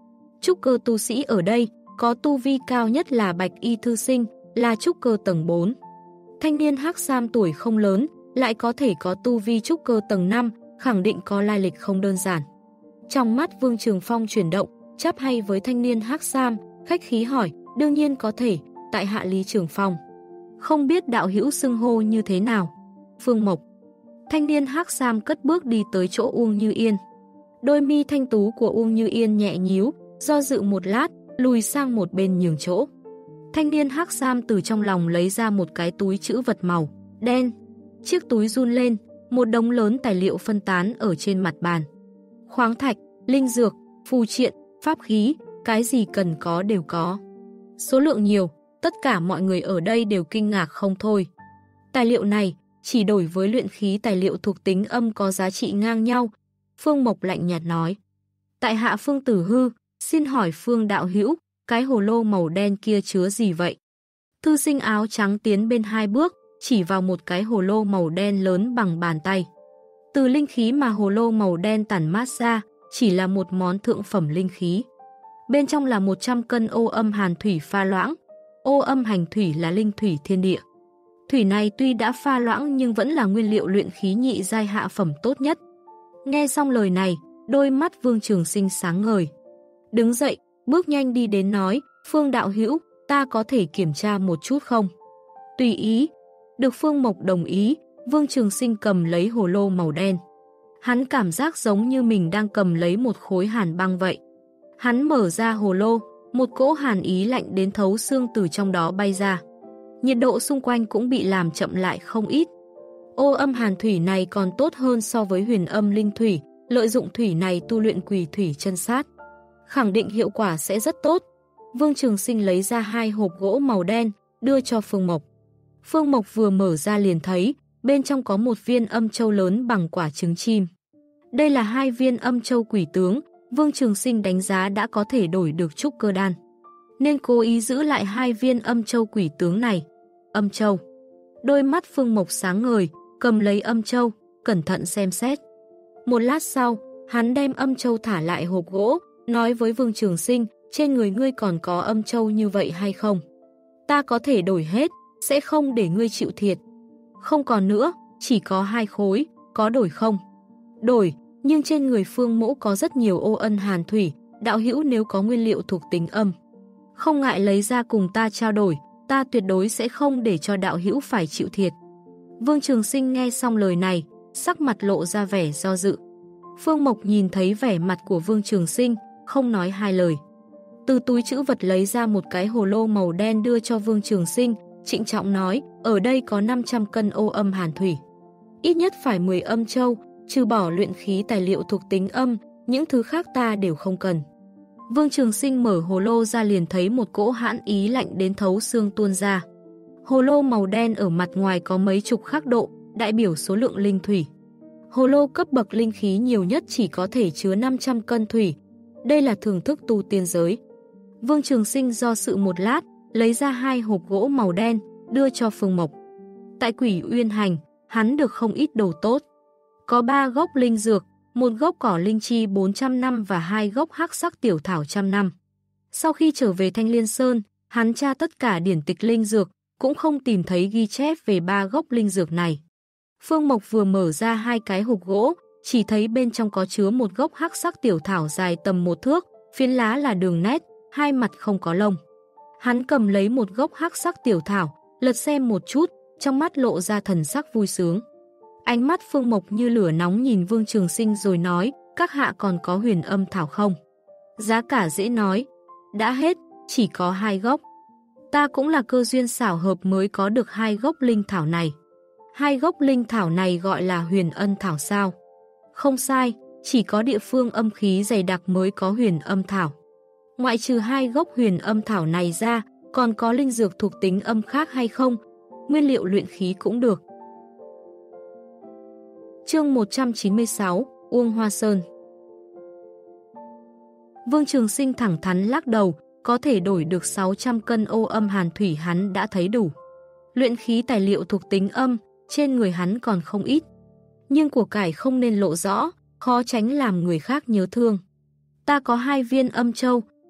A: Trúc cơ tu sĩ ở đây, có tu vi cao nhất là Bạch Y thư sinh, là trúc cơ tầng 4. Thanh niên hắc sam tuổi không lớn, lại có thể có tu vi trúc cơ tầng 5, khẳng định có lai lịch không đơn giản. Trong mắt Vương Trường Phong chuyển động, chắp hay với thanh niên hắc sam, khách khí hỏi, đương nhiên có thể, tại hạ Lý Trường Phong. Không biết đạo hữu xưng hô như thế nào? Phương Mộc. Thanh niên hắc sam cất bước đi tới chỗ Uông Như Yên. Đôi mi thanh tú của Uông Như Yên nhẹ nhíu, do dự một lát, lùi sang một bên nhường chỗ. Thanh niên hắc sam từ trong lòng lấy ra một cái túi trữ vật màu đen. Chiếc túi run lên, một đống lớn tài liệu phân tán ở trên mặt bàn. Khoáng thạch, linh dược, phù triện, pháp khí, cái gì cần có đều có. Số lượng nhiều, tất cả mọi người ở đây đều kinh ngạc không thôi. Tài liệu này chỉ đổi với luyện khí tài liệu thuộc tính âm có giá trị ngang nhau. Phương Mộc lạnh nhạt nói. Tại hạ Phương Tử Hư, xin hỏi Phương đạo hữu, cái hồ lô màu đen kia chứa gì vậy? Thư sinh áo trắng tiến bên 2 bước, chỉ vào một cái hồ lô màu đen lớn bằng bàn tay. Từ linh khí mà hồ lô màu đen tản mát ra, chỉ là một món thượng phẩm linh khí. Bên trong là 100 cân ô âm hàn thủy pha loãng. Ô âm hành thủy là linh thủy thiên địa. Thủy này tuy đã pha loãng nhưng vẫn là nguyên liệu luyện khí nhị giai hạ phẩm tốt nhất. Nghe xong lời này, đôi mắt Vương Trường Sinh sáng ngời. Đứng dậy, bước nhanh đi đến nói, Phương đạo hữu, ta có thể kiểm tra một chút không? Tùy ý. Được Phương Mộc đồng ý, Vương Trường Sinh cầm lấy hồ lô màu đen. Hắn cảm giác giống như mình đang cầm lấy một khối hàn băng vậy. Hắn mở ra hồ lô, một cỗ hàn ý lạnh đến thấu xương từ trong đó bay ra. Nhiệt độ xung quanh cũng bị làm chậm lại không ít. Ô âm hàn thủy này còn tốt hơn so với huyền âm linh thủy, lợi dụng thủy này tu luyện quỷ thủy chân sát. Khẳng định hiệu quả sẽ rất tốt. Vương Trường Sinh lấy ra 2 hộp gỗ màu đen, đưa cho Phương Mộc. Phương Mộc vừa mở ra liền thấy, bên trong có một viên âm châu lớn bằng quả trứng chim. Đây là 2 viên âm châu quỷ tướng, Vương Trường Sinh đánh giá đã có thể đổi được trúc cơ đan, nên cố ý giữ lại 2 viên âm châu quỷ tướng này. Âm châu. Đôi mắt Phương Mộc sáng ngời, cầm lấy âm châu, cẩn thận xem xét. Một lát sau, hắn đem âm châu thả lại hộp gỗ, nói với Vương Trường Sinh, trên người ngươi còn có âm châu như vậy hay không? Ta có thể đổi hết, sẽ không để ngươi chịu thiệt. Không còn nữa, chỉ có 2 khối, có đổi không? Đổi, nhưng trên người Phương Mỗ có rất nhiều ô ân hàn thủy, đạo hữu nếu có nguyên liệu thuộc tính âm, không ngại lấy ra cùng ta trao đổi, ta tuyệt đối sẽ không để cho đạo hữu phải chịu thiệt. Vương Trường Sinh nghe xong lời này, sắc mặt lộ ra vẻ do dự. Phương Mộc nhìn thấy vẻ mặt của Vương Trường Sinh, không nói hai lời. Từ túi trữ vật lấy ra một cái hồ lô màu đen đưa cho Vương Trường Sinh, trịnh trọng nói, ở đây có 500 cân ô âm hàn thủy. Ít nhất phải 10 âm châu, trừ bỏ luyện khí tài liệu thuộc tính âm, những thứ khác ta đều không cần. Vương Trường Sinh mở hồ lô ra liền thấy một cỗ hãn ý lạnh đến thấu xương tuôn ra. Hồ lô màu đen ở mặt ngoài có mấy chục khắc độ, đại biểu số lượng linh thủy. Hồ lô cấp bậc linh khí nhiều nhất chỉ có thể chứa 500 cân thủy. Đây là thưởng thức tu tiên giới. Vương Trường Sinh do sự một lát, lấy ra 2 hộp gỗ màu đen, đưa cho Phương Mộc. Tại Quỷ Uyên Hành, hắn được không ít đồ tốt. Có 3 gốc linh dược, 1 gốc cỏ linh chi 400 năm và 2 gốc hắc sắc tiểu thảo 100 năm. Sau khi trở về Thanh Liên Sơn, hắn tra tất cả điển tịch linh dược, cũng không tìm thấy ghi chép về 3 gốc linh dược này. Phương Mộc vừa mở ra 2 cái hộp gỗ, chỉ thấy bên trong có chứa 1 gốc hắc sắc tiểu thảo dài tầm 1 thước, phiến lá là đường nét, 2 mặt không có lông. Hắn cầm lấy 1 gốc hắc sắc tiểu thảo, lật xem một chút, trong mắt lộ ra thần sắc vui sướng. Ánh mắt Phương Mộc như lửa nóng nhìn Vương Trường Sinh rồi nói, các hạ còn có huyền âm thảo không? Giá cả dễ nói, đã hết, chỉ có 2 gốc. Ta cũng là cơ duyên xảo hợp mới có được 2 gốc linh thảo này. 2 gốc linh thảo này gọi là huyền ân thảo sao? Không sai, chỉ có địa phương âm khí dày đặc mới có huyền âm thảo. Ngoại trừ 2 gốc huyền âm thảo này ra, còn có linh dược thuộc tính âm khác hay không? Nguyên liệu luyện khí cũng được. Chương 196, Uông Hoa Sơn. Vương Trường Sinh thẳng thắn lắc đầu, có thể đổi được 600 cân ô âm hàn thủy hắn đã thấy đủ. Luyện khí tài liệu thuộc tính âm, trên người hắn còn không ít. Nhưng của cải không nên lộ rõ, khó tránh làm người khác nhớ thương. Ta có 2 viên âm châu,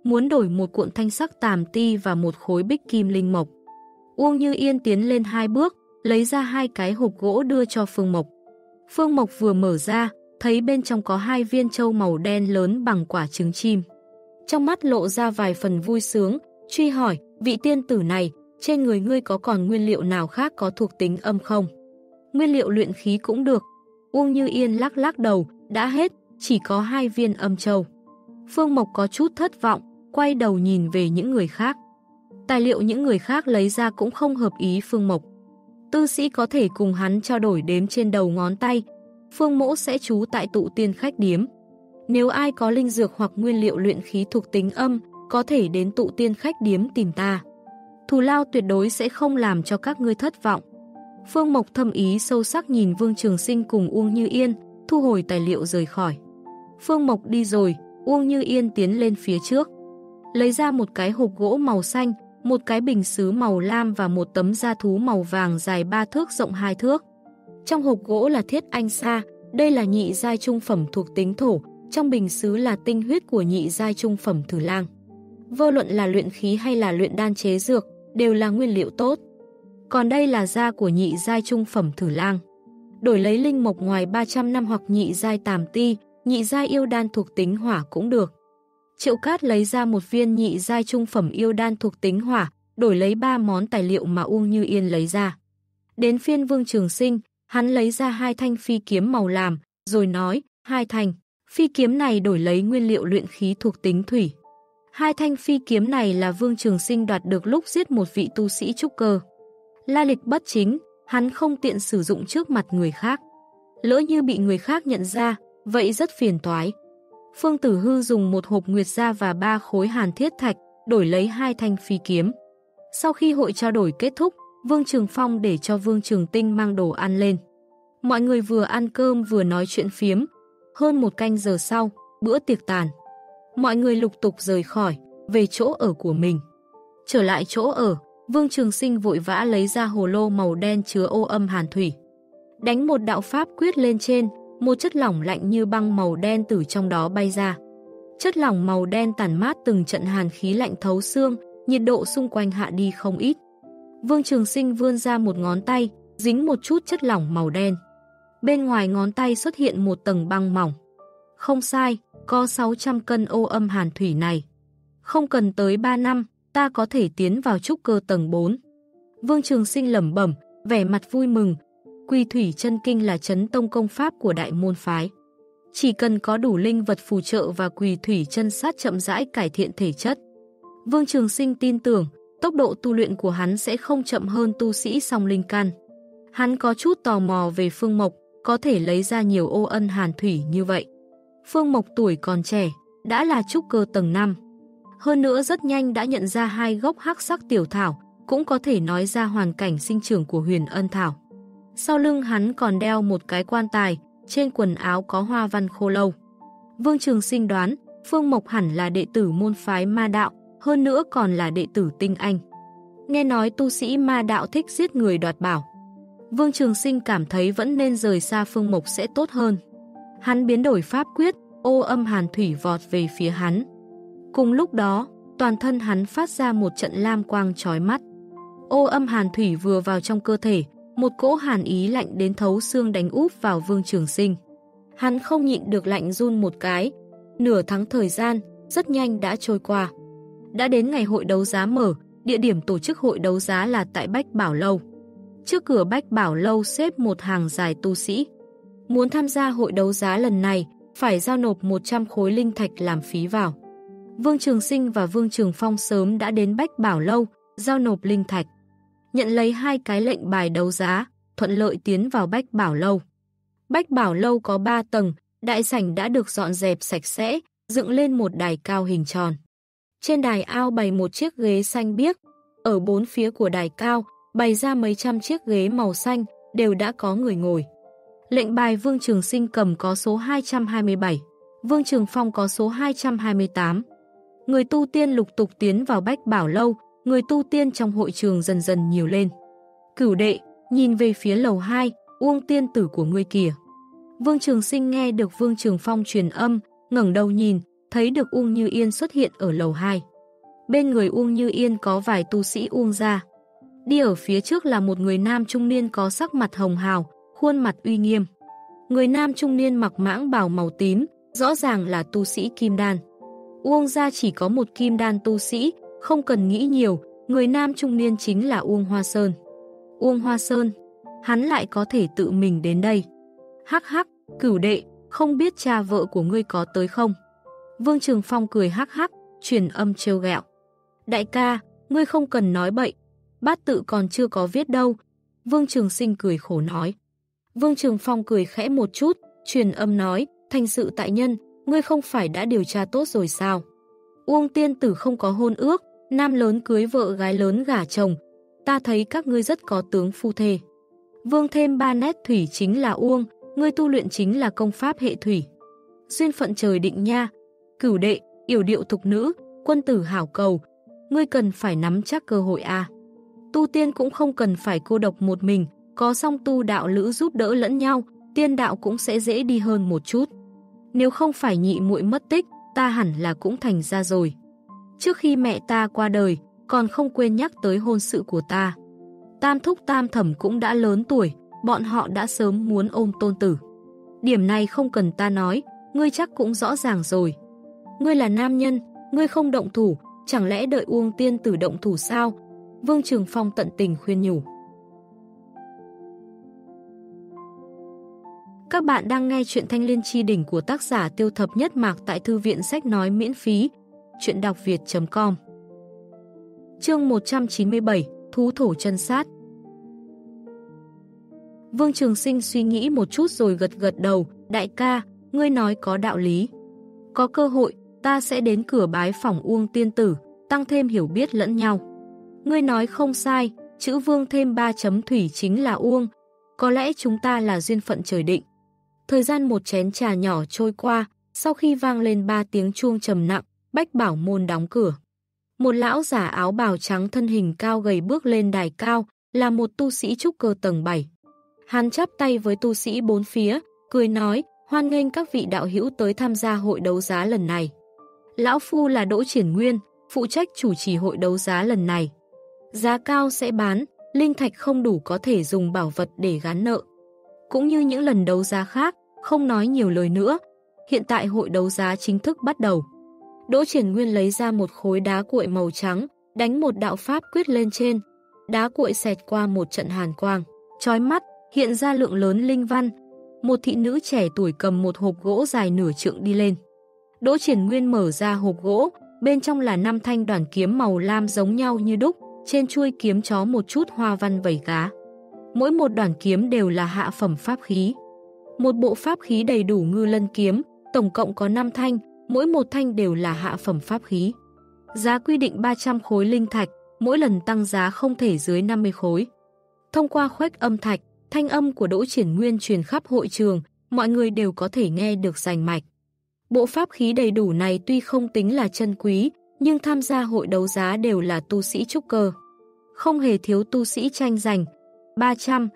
A: muốn đổi một cuộn thanh sắc tàm ti và một khối bích kim linh mộc. Uông Như Yên tiến lên 2 bước, lấy ra 2 cái hộp gỗ đưa cho Phương Mộc. Phương Mộc vừa mở ra, thấy bên trong có 2 viên châu màu đen lớn bằng quả trứng chim. Trong mắt lộ ra vài phần vui sướng, truy hỏi, vị tiên tử này, trên người ngươi có còn nguyên liệu nào khác có thuộc tính âm không? Nguyên liệu luyện khí cũng được. Uông Như Yên lắc lắc đầu, đã hết, chỉ có 2 viên âm châu. Phương Mộc có chút thất vọng, quay đầu nhìn về những người khác. Tài liệu những người khác lấy ra cũng không hợp ý Phương Mộc. Tư sĩ có thể cùng hắn trao đổi đếm trên đầu ngón tay. Phương Mỗ sẽ trú tại tụ tiên khách điếm. Nếu ai có linh dược hoặc nguyên liệu luyện khí thuộc tính âm, có thể đến tụ tiên khách điếm tìm ta. Thù lao tuyệt đối sẽ không làm cho các ngươi thất vọng. Phương Mộc thâm ý sâu sắc nhìn Vương Trường Sinh cùng Uông Như Yên, thu hồi tài liệu rời khỏi. Phương Mộc đi rồi, Uông Như Yên tiến lên phía trước. Lấy ra một cái hộp gỗ màu xanh, một cái bình sứ màu lam và một tấm da thú màu vàng dài 3 thước rộng 2 thước. Trong hộp gỗ là thiết anh sa, đây là nhị giai trung phẩm thuộc tính thổ, trong bình sứ là tinh huyết của nhị giai trung phẩm thử lang. Vô luận là luyện khí hay là luyện đan chế dược, đều là nguyên liệu tốt. Còn đây là da của nhị giai trung phẩm thử lang. Đổi lấy linh mộc ngoài 300 năm hoặc nhị giai tàm ti, nhị giai yêu đan thuộc tính hỏa cũng được. Triệu Cát lấy ra một viên nhị giai trung phẩm yêu đan thuộc tính hỏa, đổi lấy 3 món tài liệu mà Uông Như Yên lấy ra. Đến phiên Vương Trường Sinh, hắn lấy ra 2 thanh phi kiếm màu làm, rồi nói, 2 thanh phi kiếm này đổi lấy nguyên liệu luyện khí thuộc tính thủy. 2 thanh phi kiếm này là Vương Trường Sinh đoạt được lúc giết một vị tu sĩ trúc cơ. La lịch bất chính, hắn không tiện sử dụng trước mặt người khác. Lỡ như bị người khác nhận ra, vậy rất phiền toái. Phương Tử Hư dùng một hộp nguyệt gia và 3 khối hàn thiết thạch, đổi lấy 2 thanh phi kiếm. Sau khi hội trao đổi kết thúc, Vương Trường Phong để cho Vương Trường Tinh mang đồ ăn lên. Mọi người vừa ăn cơm vừa nói chuyện phiếm. Hơn 1 canh giờ sau, bữa tiệc tàn. Mọi người lục tục rời khỏi, về chỗ ở của mình. Trở lại chỗ ở, Vương Trường Sinh vội vã lấy ra hồ lô màu đen chứa ô âm hàn thủy. Đánh một đạo pháp quyết lên trên, một chất lỏng lạnh như băng màu đen từ trong đó bay ra. Chất lỏng màu đen tản mát từng trận hàn khí lạnh thấu xương, nhiệt độ xung quanh hạ đi không ít. Vương Trường Sinh vươn ra một ngón tay, dính một chút chất lỏng màu đen. Bên ngoài ngón tay xuất hiện một tầng băng mỏng. Không sai, có 600 cân ô âm hàn thủy này. Không cần tới 3 năm, ta có thể tiến vào trúc cơ tầng 4. Vương Trường Sinh lẩm bẩm, vẻ mặt vui mừng. Quỳ thủy chân kinh là chấn tông công pháp của đại môn phái. Chỉ cần có đủ linh vật phù trợ và quỳ thủy chân sát chậm rãi cải thiện thể chất. Vương Trường Sinh tin tưởng, tốc độ tu luyện của hắn sẽ không chậm hơn tu sĩ song linh căn. Hắn có chút tò mò về Phương Mộc, có thể lấy ra nhiều ô ân hàn thủy như vậy. Phương Mộc tuổi còn trẻ, đã là trúc cơ tầng 5. Hơn nữa rất nhanh đã nhận ra 2 gốc hắc sắc tiểu thảo, cũng có thể nói ra hoàn cảnh sinh trưởng của Huyền Ân Thảo. Sau lưng hắn còn đeo một cái quan tài, trên quần áo có hoa văn khô lâu. Vương Trường Sinh đoán, Phương Mộc hẳn là đệ tử môn phái ma đạo, hơn nữa còn là đệ tử tinh anh. Nghe nói tu sĩ ma đạo thích giết người đoạt bảo. Vương Trường Sinh cảm thấy vẫn nên rời xa Phương Mộc sẽ tốt hơn. Hắn biến đổi pháp quyết, ô âm hàn thủy vọt về phía hắn. Cùng lúc đó, toàn thân hắn phát ra một trận lam quang chói mắt. Ô âm hàn thủy vừa vào trong cơ thể, một cỗ hàn ý lạnh đến thấu xương đánh úp vào Vương Trường Sinh. Hắn không nhịn được lạnh run một cái. Nửa tháng thời gian, rất nhanh đã trôi qua. Đã đến ngày hội đấu giá mở, địa điểm tổ chức hội đấu giá là tại Bách Bảo Lâu. Trước cửa Bách Bảo Lâu xếp một hàng dài tu sĩ. Muốn tham gia hội đấu giá lần này, phải giao nộp 100 khối linh thạch làm phí vào. Vương Trường Sinh và Vương Trường Phong sớm đã đến Bách Bảo Lâu, giao nộp linh thạch. Nhận lấy 2 cái lệnh bài đấu giá, thuận lợi tiến vào Bách Bảo Lâu. Bách Bảo Lâu có 3 tầng, đại sảnh đã được dọn dẹp sạch sẽ, dựng lên một đài cao hình tròn. Trên đài ao bày một chiếc ghế xanh biếc, ở 4 phía của đài cao, bày ra mấy trăm chiếc ghế màu xanh, đều đã có người ngồi. Lệnh bài Vương Trường Sinh cầm có số 227, Vương Trường Phong có số 228. Người tu tiên lục tục tiến vào Bách Bảo Lâu, người tu tiên trong hội trường dần dần nhiều lên. Cửu đệ, nhìn về phía lầu 2, Uông tiên tử của ngươi kìa. Vương Trường Sinh nghe được Vương Trường Phong truyền âm, ngẩng đầu nhìn, thấy được Uông Như Yên xuất hiện ở lầu 2. Bên người Uông Như Yên có vài tu sĩ Uông gia. Đi ở phía trước là một người nam trung niên có sắc mặt hồng hào, khuôn mặt uy nghiêm. Người nam trung niên mặc mãng bào màu tím, rõ ràng là tu sĩ kim đan. Uông gia chỉ có một kim đan tu sĩ, không cần nghĩ nhiều, người nam trung niên chính là Uông Hoa Sơn. Uông Hoa Sơn, hắn lại có thể tự mình đến đây. Hắc hắc, Cửu đệ, không biết cha vợ của ngươi có tới không? Vương Trường Phong cười hắc hắc, truyền âm trêu ghẹo. Đại ca, ngươi không cần nói bậy, bát tự còn chưa có viết đâu. Vương Trường Sinh cười khổ nói. Vương Trường Phong cười khẽ một chút, truyền âm nói, thành sự tại nhân, ngươi không phải đã điều tra tốt rồi sao? Uông tiên tử không có hôn ước, nam lớn cưới vợ gái lớn gả chồng, ta thấy các ngươi rất có tướng phu thê. Vương thêm 3 nét thủy chính là Uông, ngươi tu luyện chính là công pháp hệ thủy. Duyên phận trời định nha, Cửu đệ, yểu điệu thục nữ, quân tử hảo cầu, ngươi cần phải nắm chắc cơ hội a. Tu tiên cũng không cần phải cô độc một mình, có song tu đạo lữ giúp đỡ lẫn nhau, tiên đạo cũng sẽ dễ đi hơn một chút. Nếu không phải nhị muội mất tích, ta hẳn là cũng thành ra rồi. Trước khi mẹ ta qua đời, còn không quên nhắc tới hôn sự của ta. Tam thúc tam thẩm cũng đã lớn tuổi, bọn họ đã sớm muốn ôm tôn tử. Điểm này không cần ta nói, ngươi chắc cũng rõ ràng rồi. Ngươi là nam nhân, ngươi không động thủ, chẳng lẽ đợi Uông tiên tử động thủ sao? Vương Trường Phong tận tình khuyên nhủ. Các bạn đang nghe chuyện Thanh Liên Chi Đỉnh của tác giả Tiêu Thập Nhất Mạc tại Thư viện Sách Nói miễn phí. Chuyện đọc việt.com. Chương 197, Thú thổ chân sát. Vương Trường Sinh suy nghĩ một chút rồi gật gật đầu, đại ca, ngươi nói có đạo lý. Có cơ hội, ta sẽ đến cửa bái phỏng Uông tiên tử, tăng thêm hiểu biết lẫn nhau. Ngươi nói không sai, chữ Vương thêm 3 chấm thủy chính là Uông, có lẽ chúng ta là duyên phận trời định. Thời gian một chén trà nhỏ trôi qua, sau khi vang lên 3 tiếng chuông trầm nặng, Bách Bảo môn đóng cửa. Một lão giả áo bào trắng thân hình cao gầy bước lên đài cao, là một tu sĩ trúc cơ tầng 7. Hắn chắp tay với tu sĩ bốn phía, cười nói, hoan nghênh các vị đạo hữu tới tham gia hội đấu giá lần này. Lão phu là Đỗ Triển Nguyên, phụ trách chủ trì hội đấu giá lần này. Giá cao sẽ bán, linh thạch không đủ có thể dùng bảo vật để gán nợ. Cũng như những lần đấu giá khác, không nói nhiều lời nữa. Hiện tại hội đấu giá chính thức bắt đầu. Đỗ Triển Nguyên lấy ra một khối đá cuội màu trắng, đánh một đạo pháp quyết lên trên. Đá cuội xẹt qua một trận hàn quang, chói mắt, hiện ra lượng lớn linh văn. Một thị nữ trẻ tuổi cầm một hộp gỗ dài nửa trượng đi lên. Đỗ Triển Nguyên mở ra hộp gỗ, bên trong là 5 thanh đoản kiếm màu lam giống nhau như đúc, trên chuôi kiếm chó một chút hoa văn vảy cá. Mỗi một đoản kiếm đều là hạ phẩm pháp khí. Một bộ pháp khí đầy đủ ngư lân kiếm, tổng cộng có 5 thanh, mỗi một thanh đều là hạ phẩm pháp khí. Giá quy định 300 khối linh thạch, mỗi lần tăng giá không thể dưới 50 khối. Thông qua khuếch âm thạch, thanh âm của Đỗ Triển Nguyên truyền khắp hội trường, mọi người đều có thể nghe được rành mạch. Bộ pháp khí đầy đủ này tuy không tính là chân quý, nhưng tham gia hội đấu giá đều là tu sĩ trúc cơ. Không hề thiếu tu sĩ tranh giành, 300,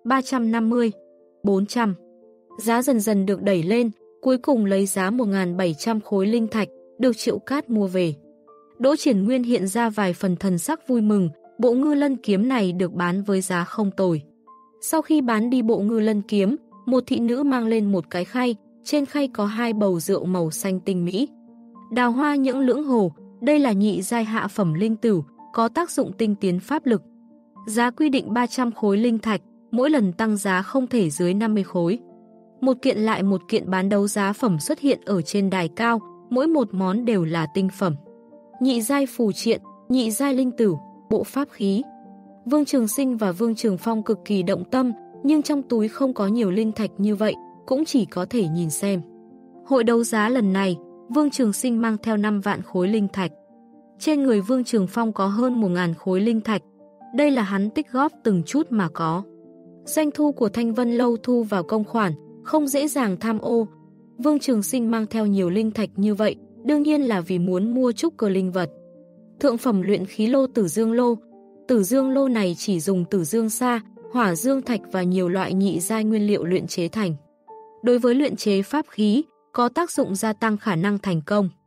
A: 350, 400. Giá dần dần được đẩy lên, cuối cùng lấy giá 1.700 khối linh thạch, được Triệu Cát mua về. Đỗ Triển Nguyên hiện ra vài phần thần sắc vui mừng, bộ ngư lân kiếm này được bán với giá không tồi. Sau khi bán đi bộ ngư lân kiếm, một thị nữ mang lên một cái khay, trên khay có 2 bầu rượu màu xanh tinh mỹ. Đào hoa những lưỡng hồ, đây là nhị giai hạ phẩm linh tửu, có tác dụng tinh tiến pháp lực. Giá quy định 300 khối linh thạch, mỗi lần tăng giá không thể dưới 50 khối. Một kiện lại một kiện bán đấu giá phẩm xuất hiện ở trên đài cao, mỗi một món đều là tinh phẩm. Nhị giai phù triện, nhị giai linh tửu, bộ pháp khí. Vương Trường Sinh và Vương Trường Phong cực kỳ động tâm, nhưng trong túi không có nhiều linh thạch như vậy, cũng chỉ có thể nhìn xem. Hội đấu giá lần này, Vương Trường Sinh mang theo 5 vạn khối linh thạch. Trên người Vương Trường Phong có hơn 1.000 khối linh thạch. Đây là hắn tích góp từng chút mà có. Doanh thu của Thanh Vân Lâu thu vào công khoản, không dễ dàng tham ô. Vương Trường Sinh mang theo nhiều linh thạch như vậy, đương nhiên là vì muốn mua trúc cơ linh vật. Thượng phẩm luyện khí lô Tử Dương Lô. Tử Dương Lô này chỉ dùng Tử Dương Sa, Hỏa Dương Thạch và nhiều loại nhị giai nguyên liệu luyện chế thành. Đối với luyện chế pháp khí, có tác dụng gia tăng khả năng thành công.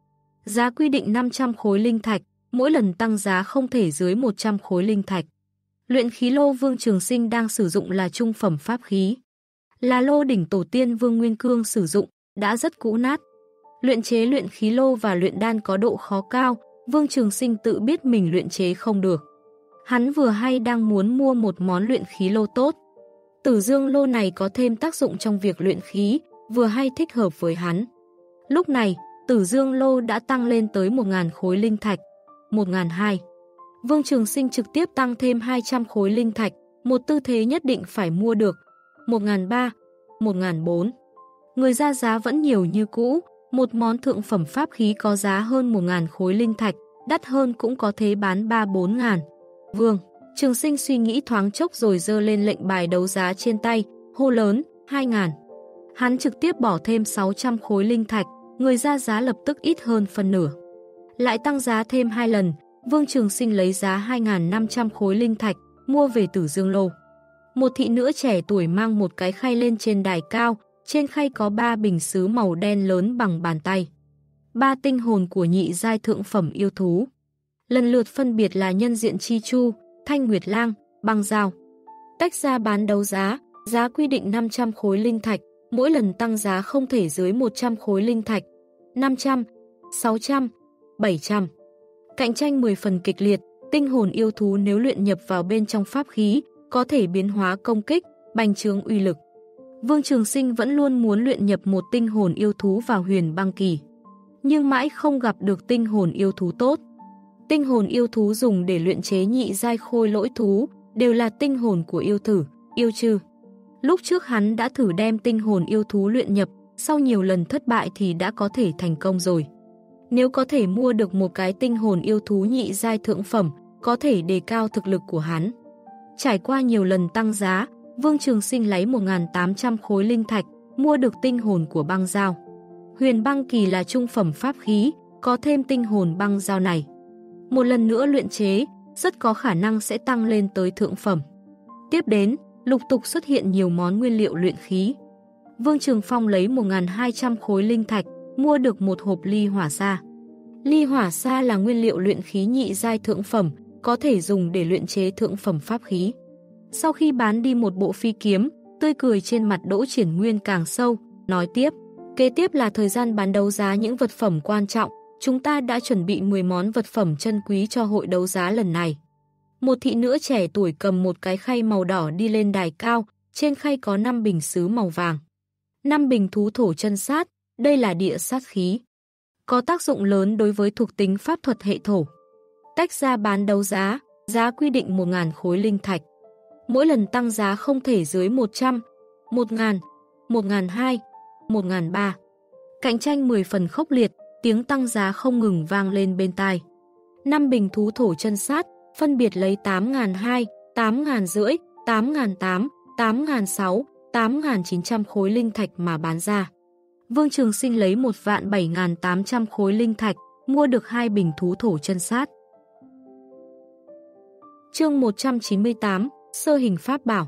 A: giá quy định 500 khối linh thạch, mỗi lần tăng giá không thể dưới 100 khối linh thạch. Luyện khí lô Vương Trường Sinh đang sử dụng là trung phẩm pháp khí. Là lô đỉnh tổ tiên Vương Nguyên Cương sử dụng, đã rất cũ nát. Luyện chế luyện khí lô và luyện đan có độ khó cao, Vương Trường Sinh tự biết mình luyện chế không được. Hắn vừa hay đang muốn mua một món luyện khí lô tốt. Tử dương lô này có thêm tác dụng trong việc luyện khí, vừa hay thích hợp với hắn. Lúc này, tử dương lô đã tăng lên tới 1.000 khối linh thạch, 1.200. Vương Trường Sinh trực tiếp tăng thêm 200 khối linh thạch, một tư thế nhất định phải mua được, 1.300, 1.400. Người ra giá vẫn nhiều như cũ, một món thượng phẩm pháp khí có giá hơn 1.000 khối linh thạch, đắt hơn cũng có thế bán 3-4 ngàn. Vương Trường Sinh suy nghĩ thoáng chốc rồi giơ lên lệnh bài đấu giá trên tay, hô lớn, 2.000. Hắn trực tiếp bỏ thêm 600 khối linh thạch, người ra giá lập tức ít hơn phân nửa. Lại tăng giá thêm 2 lần, Vương Trường Sinh lấy giá 2.500 khối linh thạch, mua về tử dương lô. Một thị nữ trẻ tuổi mang một cái khay lên trên đài cao, trên khay có 3 bình sứ màu đen lớn bằng bàn tay. 3 tinh hồn của nhị giai thượng phẩm yêu thú. Lần lượt phân biệt là nhân diện chi chu, thanh nguyệt lang, băng dao. Tách ra bán đấu giá, giá quy định 500 khối linh thạch, mỗi lần tăng giá không thể dưới 100 khối linh thạch, 500, 600, 700. Cạnh tranh 10 phần kịch liệt, tinh hồn yêu thú nếu luyện nhập vào bên trong pháp khí, có thể biến hóa công kích, bành trướng uy lực. Vương Trường Sinh vẫn luôn muốn luyện nhập một tinh hồn yêu thú vào huyền băng kỳ, nhưng mãi không gặp được tinh hồn yêu thú tốt. Tinh hồn yêu thú dùng để luyện chế nhị giai khôi lỗi thú đều là tinh hồn của yêu thử, yêu trư. Lúc trước hắn đã thử đem tinh hồn yêu thú luyện nhập, sau nhiều lần thất bại thì đã có thể thành công rồi. Nếu có thể mua được một cái tinh hồn yêu thú nhị giai thượng phẩm, có thể đề cao thực lực của hắn. Trải qua nhiều lần tăng giá, Vương Trường Sinh lấy 1.800 khối linh thạch, mua được tinh hồn của băng dao. Huyền băng kỳ là trung phẩm pháp khí, có thêm tinh hồn băng dao này. Một lần nữa luyện chế, rất có khả năng sẽ tăng lên tới thượng phẩm. Tiếp đến, lục tục xuất hiện nhiều món nguyên liệu luyện khí. Vương Trường Phong lấy 1.200 khối linh thạch, mua được một hộp ly hỏa sa. Ly hỏa sa là nguyên liệu luyện khí nhị giai thượng phẩm, có thể dùng để luyện chế thượng phẩm pháp khí. Sau khi bán đi một bộ phi kiếm, tươi cười trên mặt Đỗ Triển Nguyên càng sâu, nói tiếp. Kế tiếp là thời gian bán đấu giá những vật phẩm quan trọng, chúng ta đã chuẩn bị 10 món vật phẩm chân quý cho hội đấu giá lần này. Một thị nữ trẻ tuổi cầm một cái khay màu đỏ đi lên đài cao, trên khay có 5 bình sứ màu vàng. 5 bình thú thổ chân sát, đây là địa sát khí. Có tác dụng lớn đối với thuộc tính pháp thuật hệ thổ. Tách ra bán đấu giá, giá quy định 1.000 khối linh thạch. Mỗi lần tăng giá không thể dưới 100, 1.000, 1.200, 1.300. Cạnh tranh 10 phần khốc liệt, tiếng tăng giá không ngừng vang lên bên tai. 5 bình thú thổ chân sát, phân biệt lấy 8.200, 8.500, 8.800, 8.600, 8.900 khối linh thạch mà bán ra. Vương Trường Sinh lấy 1.7.800 khối linh thạch, mua được 2 bình thú thổ chân sát. Chương 198, Sơ hình pháp bảo.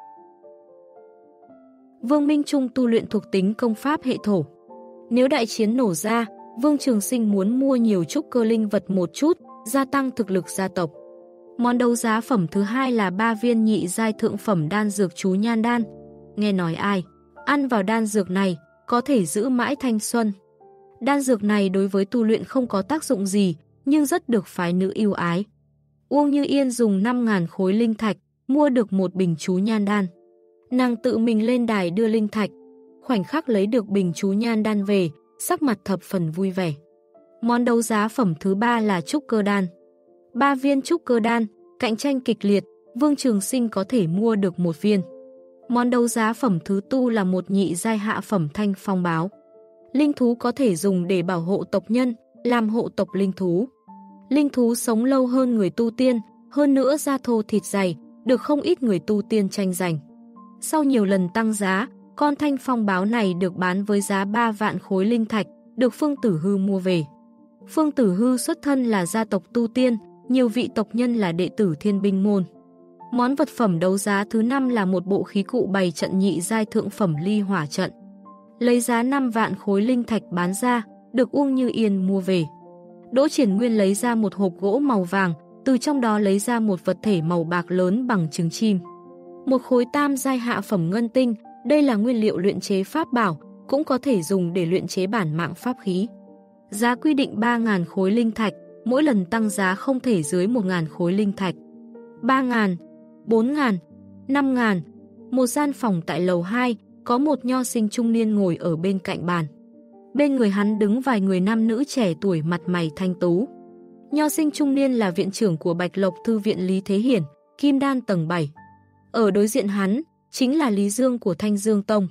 A: Vương Minh Trung tu luyện thuộc tính công pháp hệ thổ. Nếu đại chiến nổ ra, Vương Trường Sinh muốn mua nhiều trúc cơ linh vật một chút, gia tăng thực lực gia tộc. Món đấu giá phẩm thứ hai là 3 viên nhị giai thượng phẩm đan dược chú nhan đan. Nghe nói ai ăn vào đan dược này có thể giữ mãi thanh xuân. Đan dược này đối với tu luyện không có tác dụng gì, nhưng rất được phái nữ yêu ái. Uông Như Yên dùng 5.000 khối linh thạch, mua được một bình chú nhan đan. Nàng tự mình lên đài đưa linh thạch, khoảnh khắc lấy được bình chú nhan đan về, sắc mặt thập phần vui vẻ. Món đấu giá phẩm thứ ba là trúc cơ đan. 3 viên trúc cơ đan, cạnh tranh kịch liệt, Vương Trường Sinh có thể mua được 1 viên. Món đấu giá phẩm thứ tư là một nhị giai hạ phẩm thanh phong báo. Linh thú có thể dùng để bảo hộ tộc nhân, làm hộ tộc linh thú. Linh thú sống lâu hơn người tu tiên, hơn nữa da thô thịt dày, được không ít người tu tiên tranh giành. Sau nhiều lần tăng giá, con thanh phong báo này được bán với giá 3 vạn khối linh thạch, được Phương Tử Hư mua về. Phương Tử Hư xuất thân là gia tộc tu tiên, nhiều vị tộc nhân là đệ tử Thiên Binh môn. Món vật phẩm đấu giá thứ 5 là một bộ khí cụ bày trận nhị giai thượng phẩm ly hỏa trận. Lấy giá 5 vạn khối linh thạch bán ra, được Uông Như Yên mua về. Đỗ Triển Nguyên lấy ra một hộp gỗ màu vàng, từ trong đó lấy ra một vật thể màu bạc lớn bằng trứng chim. Một khối tam giai hạ phẩm ngân tinh, đây là nguyên liệu luyện chế pháp bảo, cũng có thể dùng để luyện chế bản mạng pháp khí. Giá quy định 3.000 khối linh thạch, mỗi lần tăng giá không thể dưới 1.000 khối linh thạch. 3.000, 4.000, 5.000. Một gian phòng tại lầu 2, có một nho sinh trung niên ngồi ở bên cạnh bàn. Bên người hắn đứng vài người nam nữ trẻ tuổi mặt mày thanh tú. Nho sinh trung niên là viện trưởng của Bạch Lộc Thư viện Lý Thế Hiển, Kim Đan tầng 7. Ở đối diện hắn, chính là Lý Dương của Thanh Dương Tông.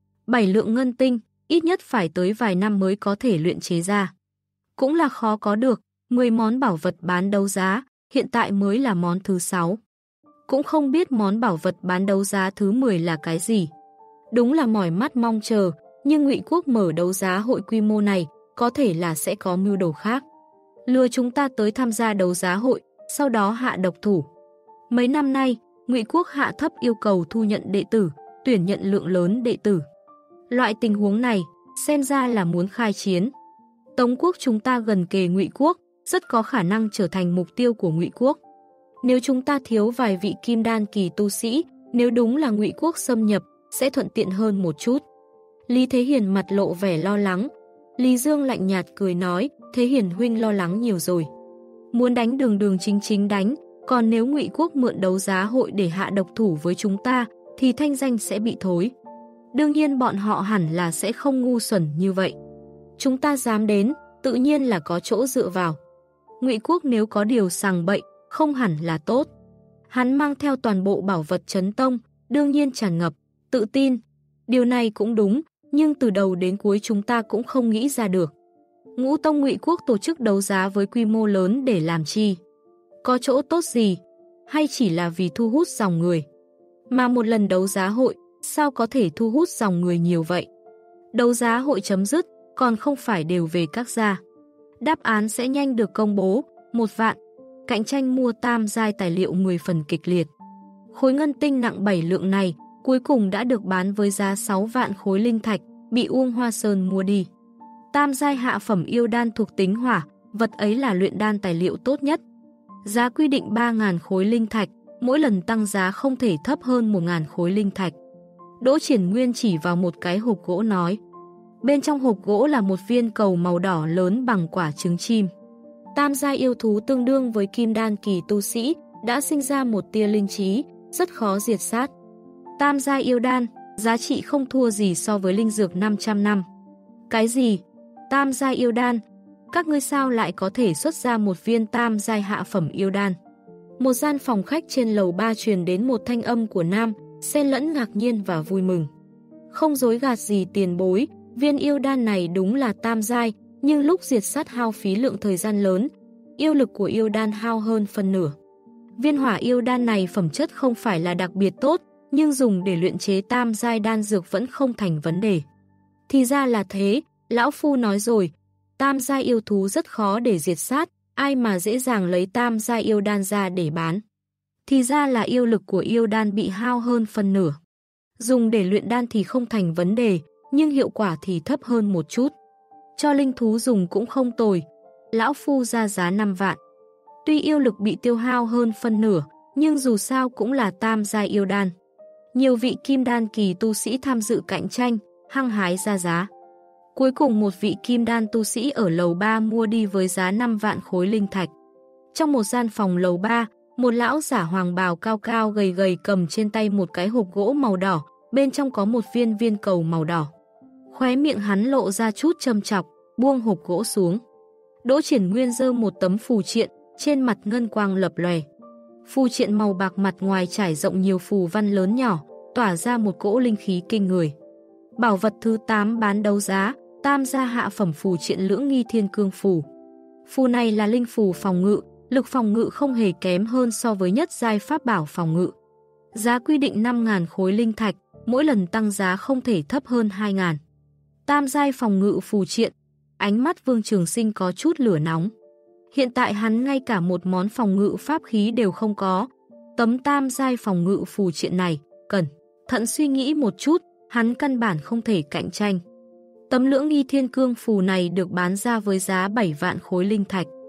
A: 7 lượng ngân tinh, ít nhất phải tới vài năm mới có thể luyện chế ra. Cũng là khó có được, 10 món bảo vật bán đấu giá, hiện tại mới là món thứ 6. Cũng không biết món bảo vật bán đấu giá thứ 10 là cái gì. Đúng là mỏi mắt mong chờ, nhưng Ngụy Quốc mở đấu giá hội quy mô này, có thể là sẽ có mưu đồ khác. Lừa chúng ta tới tham gia đấu giá hội, sau đó hạ độc thủ. Mấy năm nay, Ngụy Quốc hạ thấp yêu cầu thu nhận đệ tử, tuyển nhận lượng lớn đệ tử. Loại tình huống này, xem ra là muốn khai chiến. Tống quốc chúng ta gần kề Ngụy Quốc, rất có khả năng trở thành mục tiêu của Ngụy Quốc. Nếu chúng ta thiếu vài vị kim đan kỳ tu sĩ, nếu đúng là Ngụy Quốc xâm nhập, sẽ thuận tiện hơn một chút. Lý Thế Hiển mặt lộ vẻ lo lắng. Lý Dương lạnh nhạt cười nói, Thế Hiển huynh lo lắng nhiều rồi. Muốn đánh đường đường chính chính đánh, còn nếu Ngụy Quốc mượn đấu giá hội để hạ độc thủ với chúng ta, thì thanh danh sẽ bị thối. Đương nhiên bọn họ hẳn là sẽ không ngu xuẩn như vậy. Chúng ta dám đến, tự nhiên là có chỗ dựa vào. Ngụy Quốc nếu có điều sằng bậy, không hẳn là tốt. Hắn mang theo toàn bộ bảo vật Trấn Tông, đương nhiên tràn ngập tự tin. Điều này cũng đúng, nhưng từ đầu đến cuối chúng ta cũng không nghĩ ra được. Ngũ Tông Ngụy Quốc tổ chức đấu giá với quy mô lớn để làm chi? Có chỗ tốt gì? Hay chỉ là vì thu hút dòng người? Mà một lần đấu giá hội, sao có thể thu hút dòng người nhiều vậy? Đấu giá hội chấm dứt, còn không phải đều về các gia. Đáp án sẽ nhanh được công bố, 1 vạn. Cạnh tranh mua tam giai tài liệu 10 phần kịch liệt. Khối ngân tinh nặng 7 lượng này, cuối cùng đã được bán với giá 6 vạn khối linh thạch, bị Uông Hoa Sơn mua đi. Tam giai hạ phẩm yêu đan thuộc tính hỏa, vật ấy là luyện đan tài liệu tốt nhất. Giá quy định 3.000 khối linh thạch, mỗi lần tăng giá không thể thấp hơn 1.000 khối linh thạch. Đỗ Triển Nguyên chỉ vào một cái hộp gỗ nói. Bên trong hộp gỗ là một viên cầu màu đỏ lớn bằng quả trứng chim. Tam giai yêu thú tương đương với kim đan kỳ tu sĩ, đã sinh ra một tia linh trí, rất khó diệt sát. Tam giai yêu đan, giá trị không thua gì so với linh dược 500 năm. Cái gì? Tam giai yêu đan? Các ngươi sao lại có thể xuất ra một viên tam giai hạ phẩm yêu đan? Một gian phòng khách trên lầu 3 truyền đến một thanh âm của nam, xen lẫn ngạc nhiên và vui mừng. Không dối gạt gì tiền bối, viên yêu đan này đúng là tam giai, nhưng lúc diệt sát hao phí lượng thời gian lớn, yêu lực của yêu đan hao hơn phân nửa. Viên hỏa yêu đan này phẩm chất không phải là đặc biệt tốt, nhưng dùng để luyện chế tam giai đan dược vẫn không thành vấn đề. Thì ra là thế, lão phu nói rồi, tam giai yêu thú rất khó để diệt sát, ai mà dễ dàng lấy tam giai yêu đan ra để bán. Thì ra là yêu lực của yêu đan bị hao hơn phân nửa. Dùng để luyện đan thì không thành vấn đề, nhưng hiệu quả thì thấp hơn một chút. Cho linh thú dùng cũng không tồi, lão phu ra giá 5 vạn. Tuy yêu lực bị tiêu hao hơn phân nửa, nhưng dù sao cũng là tam giai yêu đan. Nhiều vị kim đan kỳ tu sĩ tham dự cạnh tranh, hăng hái ra giá. Cuối cùng một vị kim đan tu sĩ ở lầu 3 mua đi với giá 5 vạn khối linh thạch. Trong một gian phòng lầu 3, một lão giả hoàng bào cao cao gầy gầy cầm trên tay một cái hộp gỗ màu đỏ, bên trong có một viên cầu màu đỏ. Khóe miệng hắn lộ ra chút châm chọc, buông hộp gỗ xuống. Đỗ Triển Nguyên giơ một tấm phù triện, trên mặt ngân quang lập lòe. Phù triện màu bạc mặt ngoài trải rộng nhiều phù văn lớn nhỏ, tỏa ra một cỗ linh khí kinh người. Bảo vật thứ 8 bán đấu giá, tam gia hạ phẩm phù triện Lưỡng Nghi Thiên Cương phù. Phù này là linh phù phòng ngự, lực phòng ngự không hề kém hơn so với nhất giai pháp bảo phòng ngự. Giá quy định 5.000 khối linh thạch, mỗi lần tăng giá không thể thấp hơn 2.000. Tam giai phòng ngự phù triện, ánh mắt Vương Trường Sinh có chút lửa nóng. Hiện tại hắn ngay cả một món phòng ngự pháp khí đều không có. Tấm tam giai phòng ngự phù triện này, cẩn thận suy nghĩ một chút, hắn căn bản không thể cạnh tranh. Tấm Lưỡng Nghi Thiên Cương phù này được bán ra với giá 7 vạn khối linh thạch.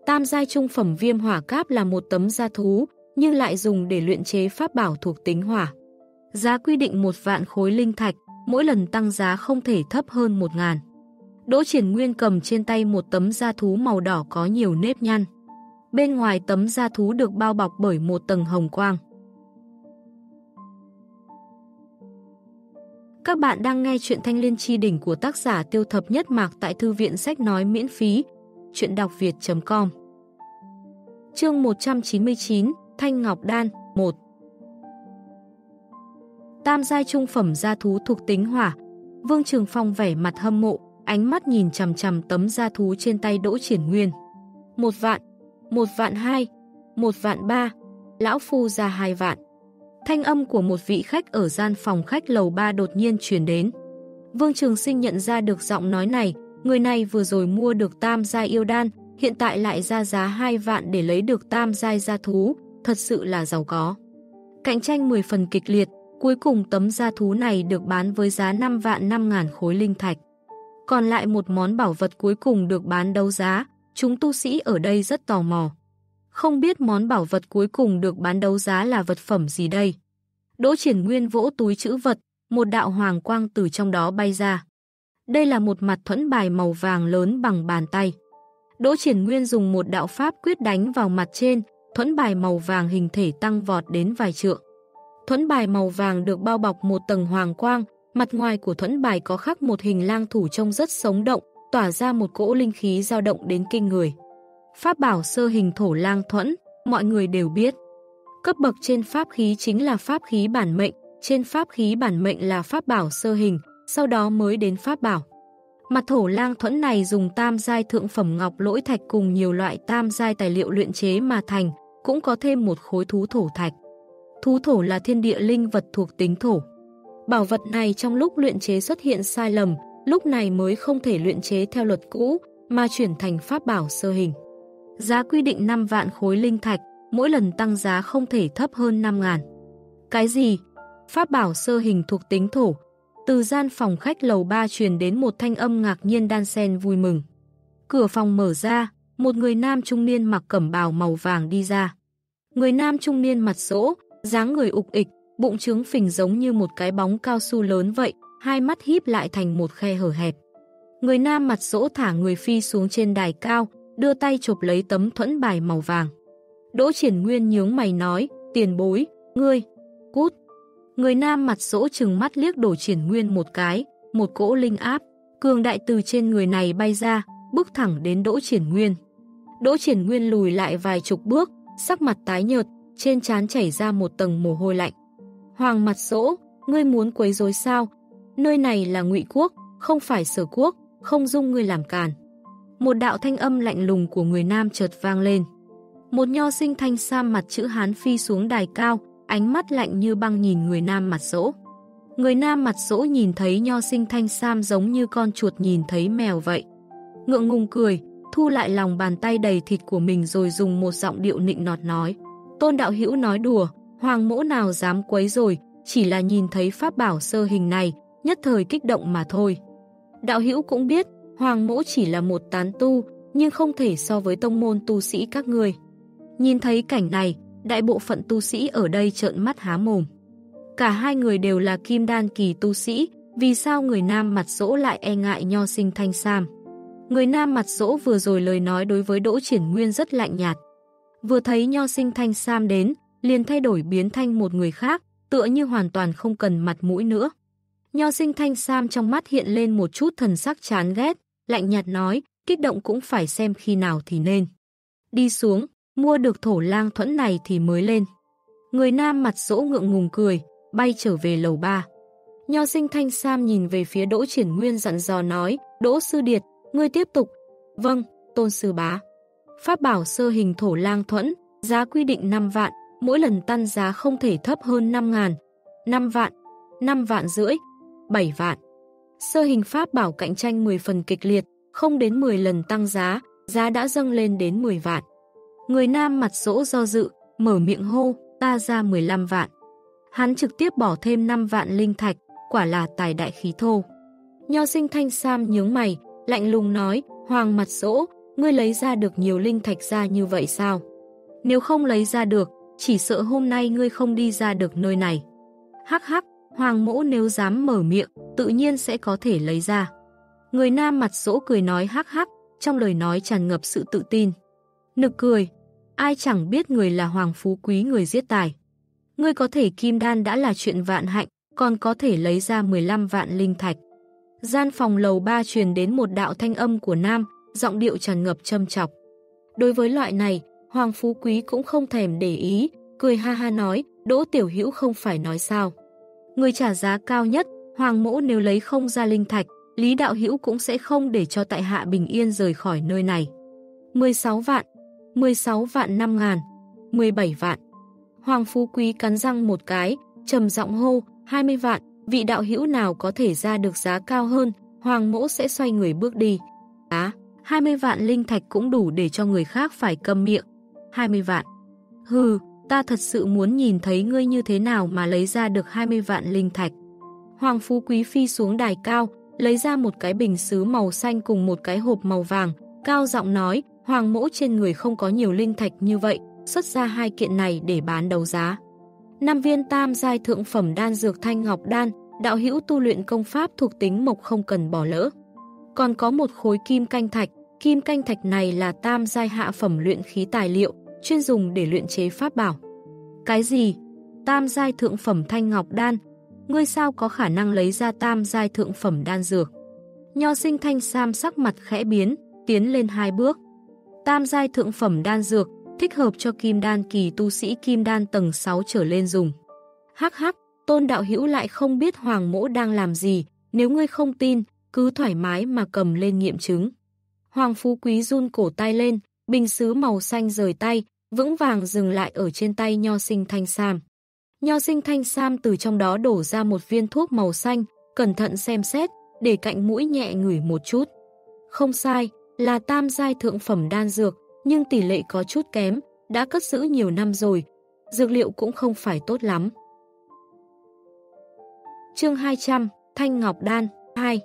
A: Tam giai trung phẩm viêm hỏa cáp là một tấm da thú, nhưng lại dùng để luyện chế pháp bảo thuộc tính hỏa. Giá quy định 1 vạn khối linh thạch, mỗi lần tăng giá không thể thấp hơn 1.000. Đỗ Triển Nguyên cầm trên tay một tấm da thú màu đỏ có nhiều nếp nhăn. Bên ngoài tấm da thú được bao bọc bởi một tầng hồng quang. Các bạn đang nghe chuyện Thanh Liên Chi Đỉnh của tác giả Tiêu Thập Nhất Mạc tại Thư viện Sách Nói miễn phí, truyệnđọc việt.com. Chương 199, Thanh Ngọc Đan 1. Tam giai trung phẩm da thú thuộc tính hỏa. Vương Trường Phong vẻ mặt hâm mộ, ánh mắt nhìn chằm chằm tấm da thú trên tay Đỗ Triển Nguyên. 1 vạn, 1 vạn 2, 1 vạn 3, lão phu ra 2 vạn. Thanh âm của một vị khách ở gian phòng khách lầu 3 đột nhiên truyền đến. Vương Trường Sinh nhận ra được giọng nói này, người này vừa rồi mua được tam giai yêu đan, hiện tại lại ra giá 2 vạn để lấy được tam giai da thú, thật sự là giàu có. Cạnh tranh 10 phần kịch liệt, cuối cùng tấm da thú này được bán với giá 5 vạn 5.000 khối linh thạch. Còn lại một món bảo vật cuối cùng được bán đấu giá, chúng tu sĩ ở đây rất tò mò. Không biết món bảo vật cuối cùng được bán đấu giá là vật phẩm gì đây? Đỗ Triển Nguyên vỗ túi trữ vật, một đạo hoàng quang từ trong đó bay ra. Đây là một mặt thuẫn bài màu vàng lớn bằng bàn tay. Đỗ Triển Nguyên dùng một đạo pháp quyết đánh vào mặt trên, thuẫn bài màu vàng hình thể tăng vọt đến vài trượng. Thuẫn bài màu vàng được bao bọc một tầng hoàng quang, mặt ngoài của thuẫn bài có khắc một hình lang thủ trông rất sống động, tỏa ra một cỗ linh khí dao động đến kinh người. Pháp bảo sơ hình thổ lang thuẫn, mọi người đều biết. Cấp bậc trên pháp khí chính là pháp khí bản mệnh, trên pháp khí bản mệnh là pháp bảo sơ hình, sau đó mới đến pháp bảo. Mặt thổ lang thuẫn này dùng tam giai thượng phẩm ngọc lỗi thạch cùng nhiều loại tam giai tài liệu luyện chế mà thành, cũng có thêm một khối thú thổ thạch. Thú thổ là thiên địa linh vật thuộc tính thổ. Bảo vật này trong lúc luyện chế xuất hiện sai lầm, lúc này mới không thể luyện chế theo luật cũ, mà chuyển thành pháp bảo sơ hình. Giá quy định 5 vạn khối linh thạch, mỗi lần tăng giá không thể thấp hơn 5.000. Cái gì? Pháp bảo sơ hình thuộc tính thổ. Từ gian phòng khách lầu 3 truyền đến một thanh âm ngạc nhiên đan xen vui mừng. Cửa phòng mở ra, một người nam trung niên mặc cẩm bào màu vàng đi ra. Người nam trung niên mặt rỗ, dáng người ục ịch, bụng trướng phình giống như một cái bóng cao su lớn vậy, hai mắt híp lại thành một khe hở hẹp. Người nam mặt rỗ thả người phi xuống trên đài cao, đưa tay chộp lấy tấm thuẫn bài màu vàng. Đỗ Triển Nguyên nhướng mày nói, tiền bối, ngươi, cút. Người nam mặt rỗ trừng mắt liếc Đỗ Triển Nguyên một cái, một cỗ linh áp, cường đại từ trên người này bay ra, bước thẳng đến Đỗ Triển Nguyên. Đỗ Triển Nguyên lùi lại vài chục bước, sắc mặt tái nhợt, trên trán chảy ra một tầng mồ hôi lạnh. Hoàng mặt rỗ, ngươi muốn quấy rối sao? Nơi này là Ngụy Quốc, không phải Sở Quốc, không dung ngươi làm càn. Một đạo thanh âm lạnh lùng của người nam chợt vang lên. Một nho sinh thanh sam mặt chữ Hán phi xuống đài cao, ánh mắt lạnh như băng nhìn người nam mặt rỗ. Người nam mặt rỗ nhìn thấy nho sinh thanh sam giống như con chuột nhìn thấy mèo vậy. Ngượng ngùng cười, thu lại lòng bàn tay đầy thịt của mình rồi dùng một giọng điệu nịnh nọt nói. Tôn đạo hữu nói đùa, hoàng mỗ nào dám quấy rồi, chỉ là nhìn thấy pháp bảo sơ hình này, nhất thời kích động mà thôi. Đạo hữu cũng biết, hoàng mỗ chỉ là một tán tu, nhưng không thể so với tông môn tu sĩ các ngươi. Nhìn thấy cảnh này, đại bộ phận tu sĩ ở đây trợn mắt há mồm. Cả hai người đều là kim đan kỳ tu sĩ, vì sao người nam mặt rỗ lại e ngại nho sinh thanh sam? Người nam mặt rỗ vừa rồi lời nói đối với Đỗ Triển Nguyên rất lạnh nhạt. Vừa thấy nho sinh thanh sam đến, liền thay đổi biến thành một người khác, tựa như hoàn toàn không cần mặt mũi nữa. Nho sinh thanh sam trong mắt hiện lên một chút thần sắc chán ghét, lạnh nhạt nói, kích động cũng phải xem khi nào thì nên. Đi xuống, mua được thổ lang thuẫn này thì mới lên. Người nam mặt rỗ ngượng ngùng cười, bay trở về lầu 3. Nho sinh thanh sam nhìn về phía Đỗ Triển Nguyên dặn dò nói, Đỗ sư điệt, ngươi tiếp tục. Vâng, tôn sư bá. Pháp bảo sơ hình thổ lang thuẫn, giá quy định 5 vạn, mỗi lần tăng giá không thể thấp hơn 5.000. 5 vạn, 5 vạn rưỡi, 7 vạn. Sơ hình pháp bảo cạnh tranh 10 phần kịch liệt, không đến 10 lần tăng giá, giá đã dâng lên đến 10 vạn. Người nam mặt rỗ do dự, mở miệng hô, ta ra 15 vạn. Hắn trực tiếp bỏ thêm 5 vạn linh thạch, quả là tài đại khí thô. Nho sinh thanh sam nhướng mày, lạnh lùng nói, hoàng mặt rỗ, ngươi lấy ra được nhiều linh thạch ra như vậy sao? Nếu không lấy ra được, chỉ sợ hôm nay ngươi không đi ra được nơi này. Hắc hắc, Hoàng mỗ nếu dám mở miệng, tự nhiên sẽ có thể lấy ra. Người nam mặt dỗ cười nói hắc hắc, trong lời nói tràn ngập sự tự tin. Nực cười, ai chẳng biết người là Hoàng Phú Quý người giết tài. Ngươi có thể kim đan đã là chuyện vạn hạnh, còn có thể lấy ra 15 vạn linh thạch. Gian phòng lầu 3 truyền đến một đạo thanh âm của nam, giọng điệu tràn ngập châm chọc. Đối với loại này, Hoàng Phú Quý cũng không thèm để ý, cười ha ha nói, Đỗ tiểu hữu không phải nói sao. Người trả giá cao nhất, Hoàng mỗ nếu lấy không ra linh thạch, Lý đạo hữu cũng sẽ không để cho tại hạ bình yên rời khỏi nơi này. 16 vạn, 16 vạn 5 ngàn, 17 vạn. Hoàng Phú Quý cắn răng một cái, trầm giọng hô, 20 vạn, vị đạo hữu nào có thể ra được giá cao hơn, Hoàng mỗ sẽ xoay người bước đi. 20 vạn linh thạch cũng đủ để cho người khác phải câm miệng. 20 vạn. Hừ, ta thật sự muốn nhìn thấy ngươi như thế nào mà lấy ra được 20 vạn linh thạch. Hoàng Phú Quý phi xuống đài cao, lấy ra một cái bình sứ màu xanh cùng một cái hộp màu vàng, cao giọng nói, Hoàng mỗ trên người không có nhiều linh thạch như vậy, xuất ra 2 kiện này để bán đấu giá. 5 viên tam giai thượng phẩm đan dược thanh ngọc đan, đạo hữu tu luyện công pháp thuộc tính mộc không cần bỏ lỡ. Còn có một khối kim canh thạch này là tam giai hạ phẩm luyện khí tài liệu, chuyên dùng để luyện chế pháp bảo. Cái gì? Tam giai thượng phẩm thanh ngọc đan? Ngươi sao có khả năng lấy ra tam giai thượng phẩm đan dược? Nho Sinh Thanh Sam sắc mặt khẽ biến, tiến lên 2 bước. Tam giai thượng phẩm đan dược, thích hợp cho kim đan kỳ tu sĩ kim đan tầng 6 trở lên dùng. Hắc hắc, Tôn đạo hữu lại không biết Hoàng mỗ đang làm gì, nếu ngươi không tin, cứ thoải mái mà cầm lên nghiệm chứng. Hoàng Phú Quý run cổ tay lên, bình sứ màu xanh rời tay, vững vàng dừng lại ở trên tay Nho Sinh Thanh Sam. Nho Sinh Thanh Sam từ trong đó đổ ra một viên thuốc màu xanh, cẩn thận xem xét, để cạnh mũi nhẹ ngửi một chút. Không sai, là tam giai thượng phẩm đan dược, nhưng tỷ lệ có chút kém, đã cất giữ nhiều năm rồi, dược liệu cũng không phải tốt lắm. Chương 200, Thanh Ngọc Đan 2.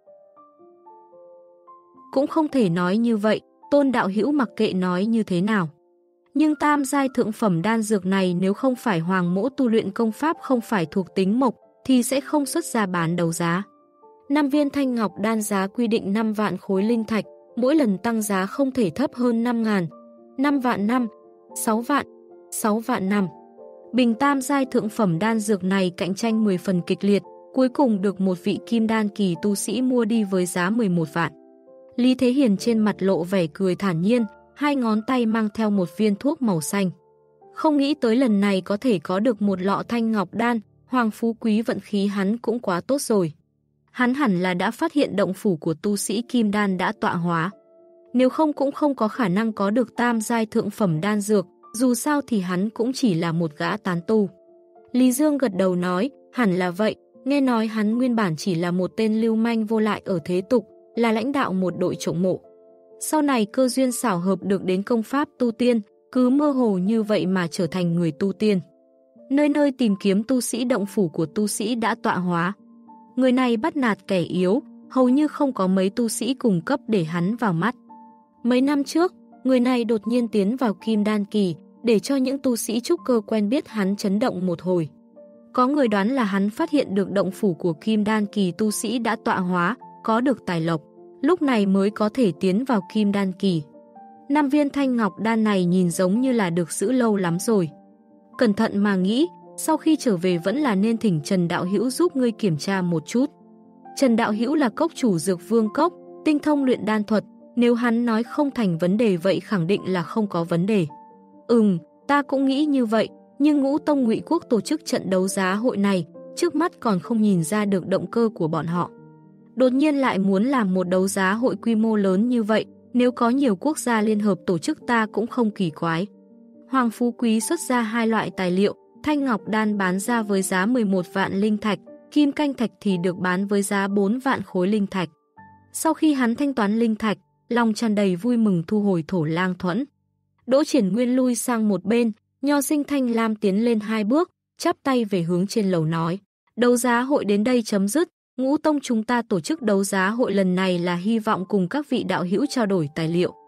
A: Cũng không thể nói như vậy, Tôn đạo hữu mặc kệ nói như thế nào. Nhưng tam giai thượng phẩm đan dược này nếu không phải Hoàng mỗ tu luyện công pháp không phải thuộc tính mộc, thì sẽ không xuất ra bán đấu giá. 5 viên thanh ngọc đan giá quy định 5 vạn khối linh thạch, mỗi lần tăng giá không thể thấp hơn 5 ngàn. 5 vạn 5, 6 vạn, 6 vạn 5. Bình tam giai thượng phẩm đan dược này cạnh tranh 10 phần kịch liệt, cuối cùng được một vị kim đan kỳ tu sĩ mua đi với giá 11 vạn. Lý Thế Hiền trên mặt lộ vẻ cười thản nhiên, 2 ngón tay mang theo một viên thuốc màu xanh. Không nghĩ tới lần này có thể có được một lọ thanh ngọc đan, Hoàng Phú Quý vận khí hắn cũng quá tốt rồi. Hắn hẳn là đã phát hiện động phủ của tu sĩ kim đan đã tọa hóa. Nếu không cũng không có khả năng có được tam giai thượng phẩm đan dược, dù sao thì hắn cũng chỉ là một gã tán tu. Lý Dương gật đầu nói, hẳn là vậy, nghe nói hắn nguyên bản chỉ là một tên lưu manh vô lại ở thế tục, là lãnh đạo một đội trộm mộ. Sau này cơ duyên xảo hợp được đến công pháp tu tiên, cứ mơ hồ như vậy mà trở thành người tu tiên. Nơi nơi tìm kiếm tu sĩ, động phủ của tu sĩ đã tọa hóa. Người này bắt nạt kẻ yếu, hầu như không có mấy tu sĩ cùng cấp để hắn vào mắt. Mấy năm trước, người này đột nhiên tiến vào kim đan kỳ, để cho những tu sĩ trúc cơ quen biết hắn chấn động một hồi. Có người đoán là hắn phát hiện được động phủ của kim đan kỳ tu sĩ đã tọa hóa, có được tài lộc, lúc này mới có thể tiến vào kim đan kỳ. 5 viên thanh ngọc đan này nhìn giống như là được giữ lâu lắm rồi. Cẩn thận mà nghĩ, sau khi trở về vẫn là nên thỉnh Trần đạo hữu giúp ngươi kiểm tra một chút. Trần đạo hữu là cốc chủ Dược Vương Cốc, tinh thông luyện đan thuật, nếu hắn nói không thành vấn đề vậy khẳng định là không có vấn đề. Ta cũng nghĩ như vậy, nhưng Ngũ Tông Ngụy Quốc tổ chức trận đấu giá hội này, trước mắt còn không nhìn ra được động cơ của bọn họ. Đột nhiên lại muốn làm một đấu giá hội quy mô lớn như vậy, nếu có nhiều quốc gia liên hợp tổ chức ta cũng không kỳ quái. Hoàng Phú Quý xuất ra 2 loại tài liệu, thanh ngọc đan bán ra với giá 11 vạn linh thạch, kim canh thạch thì được bán với giá 4 vạn khối linh thạch. Sau khi hắn thanh toán linh thạch, lòng tràn đầy vui mừng thu hồi Thổ Lang Thuẫn. Đỗ Triển Nguyên lui sang một bên, Nho Sinh Thanh Lam tiến lên 2 bước, chắp tay về hướng trên lầu nói, đấu giá hội đến đây chấm dứt. Ngũ Tông chúng ta tổ chức đấu giá hội lần này là hy vọng cùng các vị đạo hữu trao đổi tài liệu.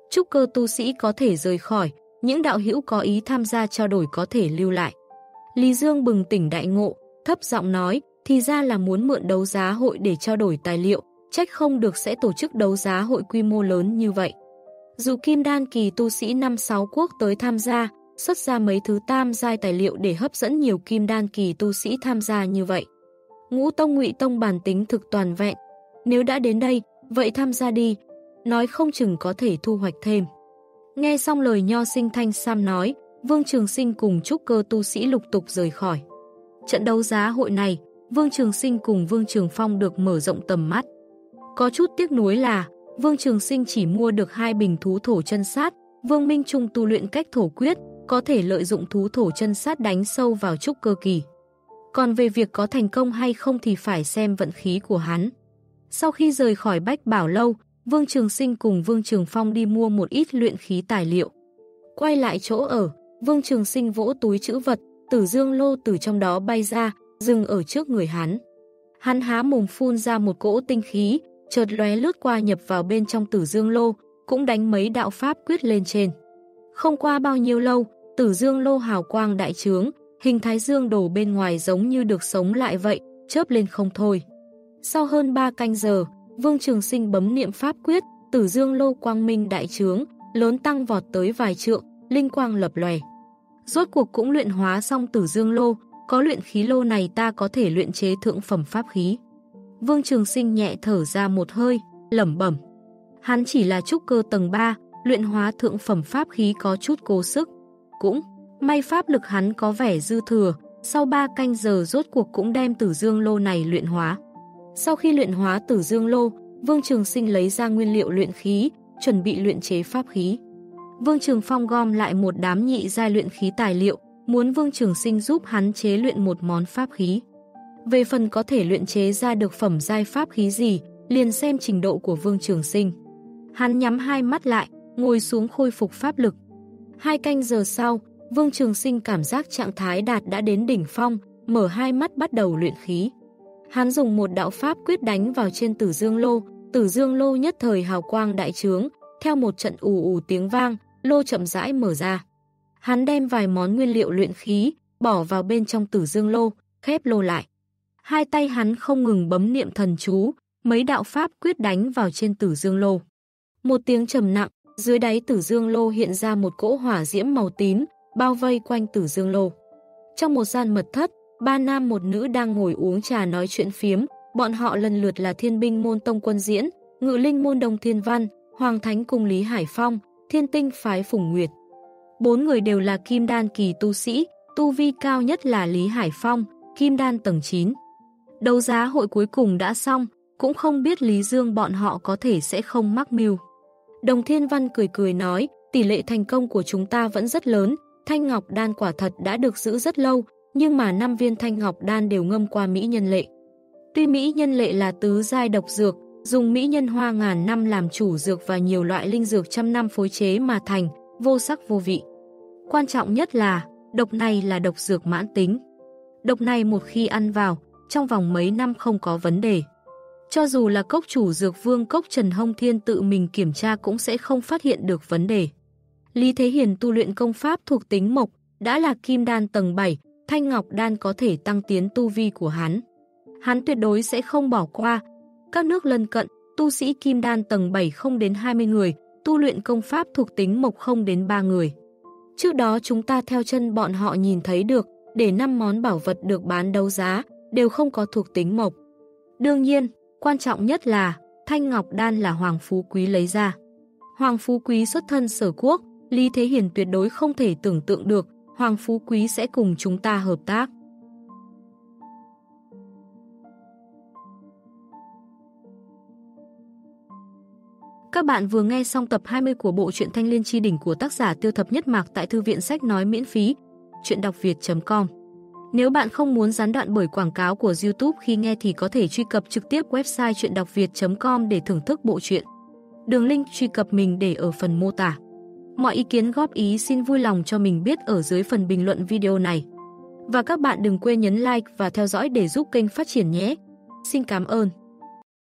A: trúc cơ tu sĩ có thể rời khỏi, những đạo hữu có ý tham gia trao đổi có thể lưu lại. Lý Dương bừng tỉnh đại ngộ, thấp giọng nói, thì ra là muốn mượn đấu giá hội để trao đổi tài liệu, trách không được sẽ tổ chức đấu giá hội quy mô lớn như vậy. Dù kim đan kỳ tu sĩ 5-6 quốc tới tham gia, xuất ra mấy thứ tam giai tài liệu để hấp dẫn nhiều kim đan kỳ tu sĩ tham gia như vậy. Ngũ tông Ngụy tông bản tính thực toàn vẹn, nếu đã đến đây, vậy tham gia đi, nói không chừng có thể thu hoạch thêm. Nghe xong lời Nho Sinh Thanh Sam nói, Vương Trường Sinh cùng trúc cơ tu sĩ lục tục rời khỏi. Trận đấu giá hội này, Vương Trường Sinh cùng Vương Trường Phong được mở rộng tầm mắt. Có chút tiếc nuối là, Vương Trường Sinh chỉ mua được 2 bình thú thổ chân sát, Vương Minh Trung tu luyện cách thổ quyết, có thể lợi dụng thú thổ chân sát đánh sâu vào trúc cơ kỳ. Còn về việc có thành công hay không thì phải xem vận khí của hắn. Sau khi rời khỏi Bách Bảo Lâu, Vương Trường Sinh cùng Vương Trường Phong đi mua một ít luyện khí tài liệu. Quay lại chỗ ở, Vương Trường Sinh vỗ túi trữ vật, Tử Dương Lô từ trong đó bay ra, dừng ở trước người hắn. Hắn há mồm phun ra một cỗ tinh khí, chợt lóe lướt qua nhập vào bên trong Tử Dương Lô, cũng đánh mấy đạo pháp quyết lên trên. Không qua bao nhiêu lâu, Tử Dương Lô hào quang đại trướng, hình thái dương đổ bên ngoài giống như được sống lại vậy, chớp lên không thôi. Sau hơn 3 canh giờ, Vương Trường Sinh bấm niệm pháp quyết, Tử Dương Lô quang minh đại trướng, lớn tăng vọt tới vài trượng, linh quang lập lòe. Rốt cuộc cũng luyện hóa xong Tử Dương Lô, có luyện khí lô này ta có thể luyện chế thượng phẩm pháp khí. Vương Trường Sinh nhẹ thở ra một hơi, lẩm bẩm. Hắn chỉ là trúc cơ tầng 3, luyện hóa thượng phẩm pháp khí có chút cố sức. Cũng may pháp lực hắn có vẻ dư thừa, sau 3 canh giờ rốt cuộc cũng đem Tử Dương Lô này luyện hóa. Sau khi luyện hóa Tử Dương Lô, Vương Trường Sinh lấy ra nguyên liệu luyện khí, chuẩn bị luyện chế pháp khí. Vương Trường Phong gom lại một đám nhị giai luyện khí tài liệu, muốn Vương Trường Sinh giúp hắn chế luyện một món pháp khí. Về phần có thể luyện chế ra được phẩm giai pháp khí gì, liền xem trình độ của Vương Trường Sinh. Hắn nhắm hai mắt lại, ngồi xuống khôi phục pháp lực. 2 canh giờ sau, Vương Trường Sinh cảm giác trạng thái đạt đã đến đỉnh phong, mở hai mắt bắt đầu luyện khí. Hắn dùng một đạo pháp quyết đánh vào trên Tử Dương Lô nhất thời hào quang đại trướng, theo một trận ù ù tiếng vang, lô chậm rãi mở ra. Hắn đem vài món nguyên liệu luyện khí, bỏ vào bên trong Tử Dương Lô, khép lô lại. Hai tay hắn không ngừng bấm niệm thần chú, mấy đạo pháp quyết đánh vào trên Tử Dương Lô. Một tiếng trầm nặng, dưới đáy Tử Dương Lô hiện ra một cỗ hỏa diễm màu tím, bao vây quanh Tử Dương Lô. Trong một gian mật thất, 3 nam một nữ đang ngồi uống trà nói chuyện phiếm, bọn họ lần lượt là Thiên Binh môn Tông Quân Diễn, Ngự Linh môn Đồng Thiên Văn, Hoàng Thánh cung Lý Hải Phong, Thiên Tinh phái Phùng Nguyệt. 4 người đều là kim đan kỳ tu sĩ, tu vi cao nhất là Lý Hải Phong, kim đan tầng 9. Đấu giá hội cuối cùng đã xong, cũng không biết Lý Dương bọn họ có thể sẽ không mắc mưu. Đồng Thiên Văn cười cười nói, tỷ lệ thành công của chúng ta vẫn rất lớn, Thanh Ngọc Đan quả thật đã được giữ rất lâu, nhưng mà 5 viên Thanh Ngọc Đan đều ngâm qua Mỹ Nhân Lệ. Tuy Mỹ Nhân Lệ là tứ giai độc dược, dùng Mỹ Nhân hoa ngàn năm làm chủ dược và nhiều loại linh dược trăm năm phối chế mà thành, vô sắc vô vị. Quan trọng nhất là, độc này là độc dược mãn tính. Độc này một khi ăn vào, trong vòng mấy năm không có vấn đề. Cho dù là cốc chủ dược vương cốc Trần Hông Thiên tự mình kiểm tra cũng sẽ không phát hiện được vấn đề. Lý Thế Hiền tu luyện công pháp thuộc tính mộc, đã là kim đan tầng 7, Thanh Ngọc Đan có thể tăng tiến tu vi của hắn. Hắn tuyệt đối sẽ không bỏ qua. Các nước lân cận, tu sĩ kim đan tầng 7 không đến 20 người, tu luyện công pháp thuộc tính mộc không đến 3 người. Trước đó chúng ta theo chân bọn họ nhìn thấy được, để 5 món bảo vật được bán đấu giá, đều không có thuộc tính mộc. Đương nhiên, quan trọng nhất là, Thanh Ngọc Đan là Hoàng Phú Quý lấy ra. Hoàng Phú Quý xuất thân Sở Quốc, Lý Thế Hiền tuyệt đối không thể tưởng tượng được, Hoàng Phú Quý sẽ cùng chúng ta hợp tác. Các bạn vừa nghe xong tập 20 của bộ truyện Thanh Liên Chi Đỉnh của tác giả Tiêu Thập Nhất Mạc tại Thư viện Sách Nói miễn phí, truyệnđọcviet.com. Nếu bạn không muốn gián đoạn bởi quảng cáo của YouTube khi nghe thì có thể truy cập trực tiếp website truyệnđọcviet.com để thưởng thức bộ truyện. Đường link truy cập mình để ở phần mô tả. Mọi ý kiến góp ý xin vui lòng cho mình biết ở dưới phần bình luận video này. Và các bạn đừng quên nhấn like và theo dõi để giúp kênh phát triển nhé. Xin cảm ơn.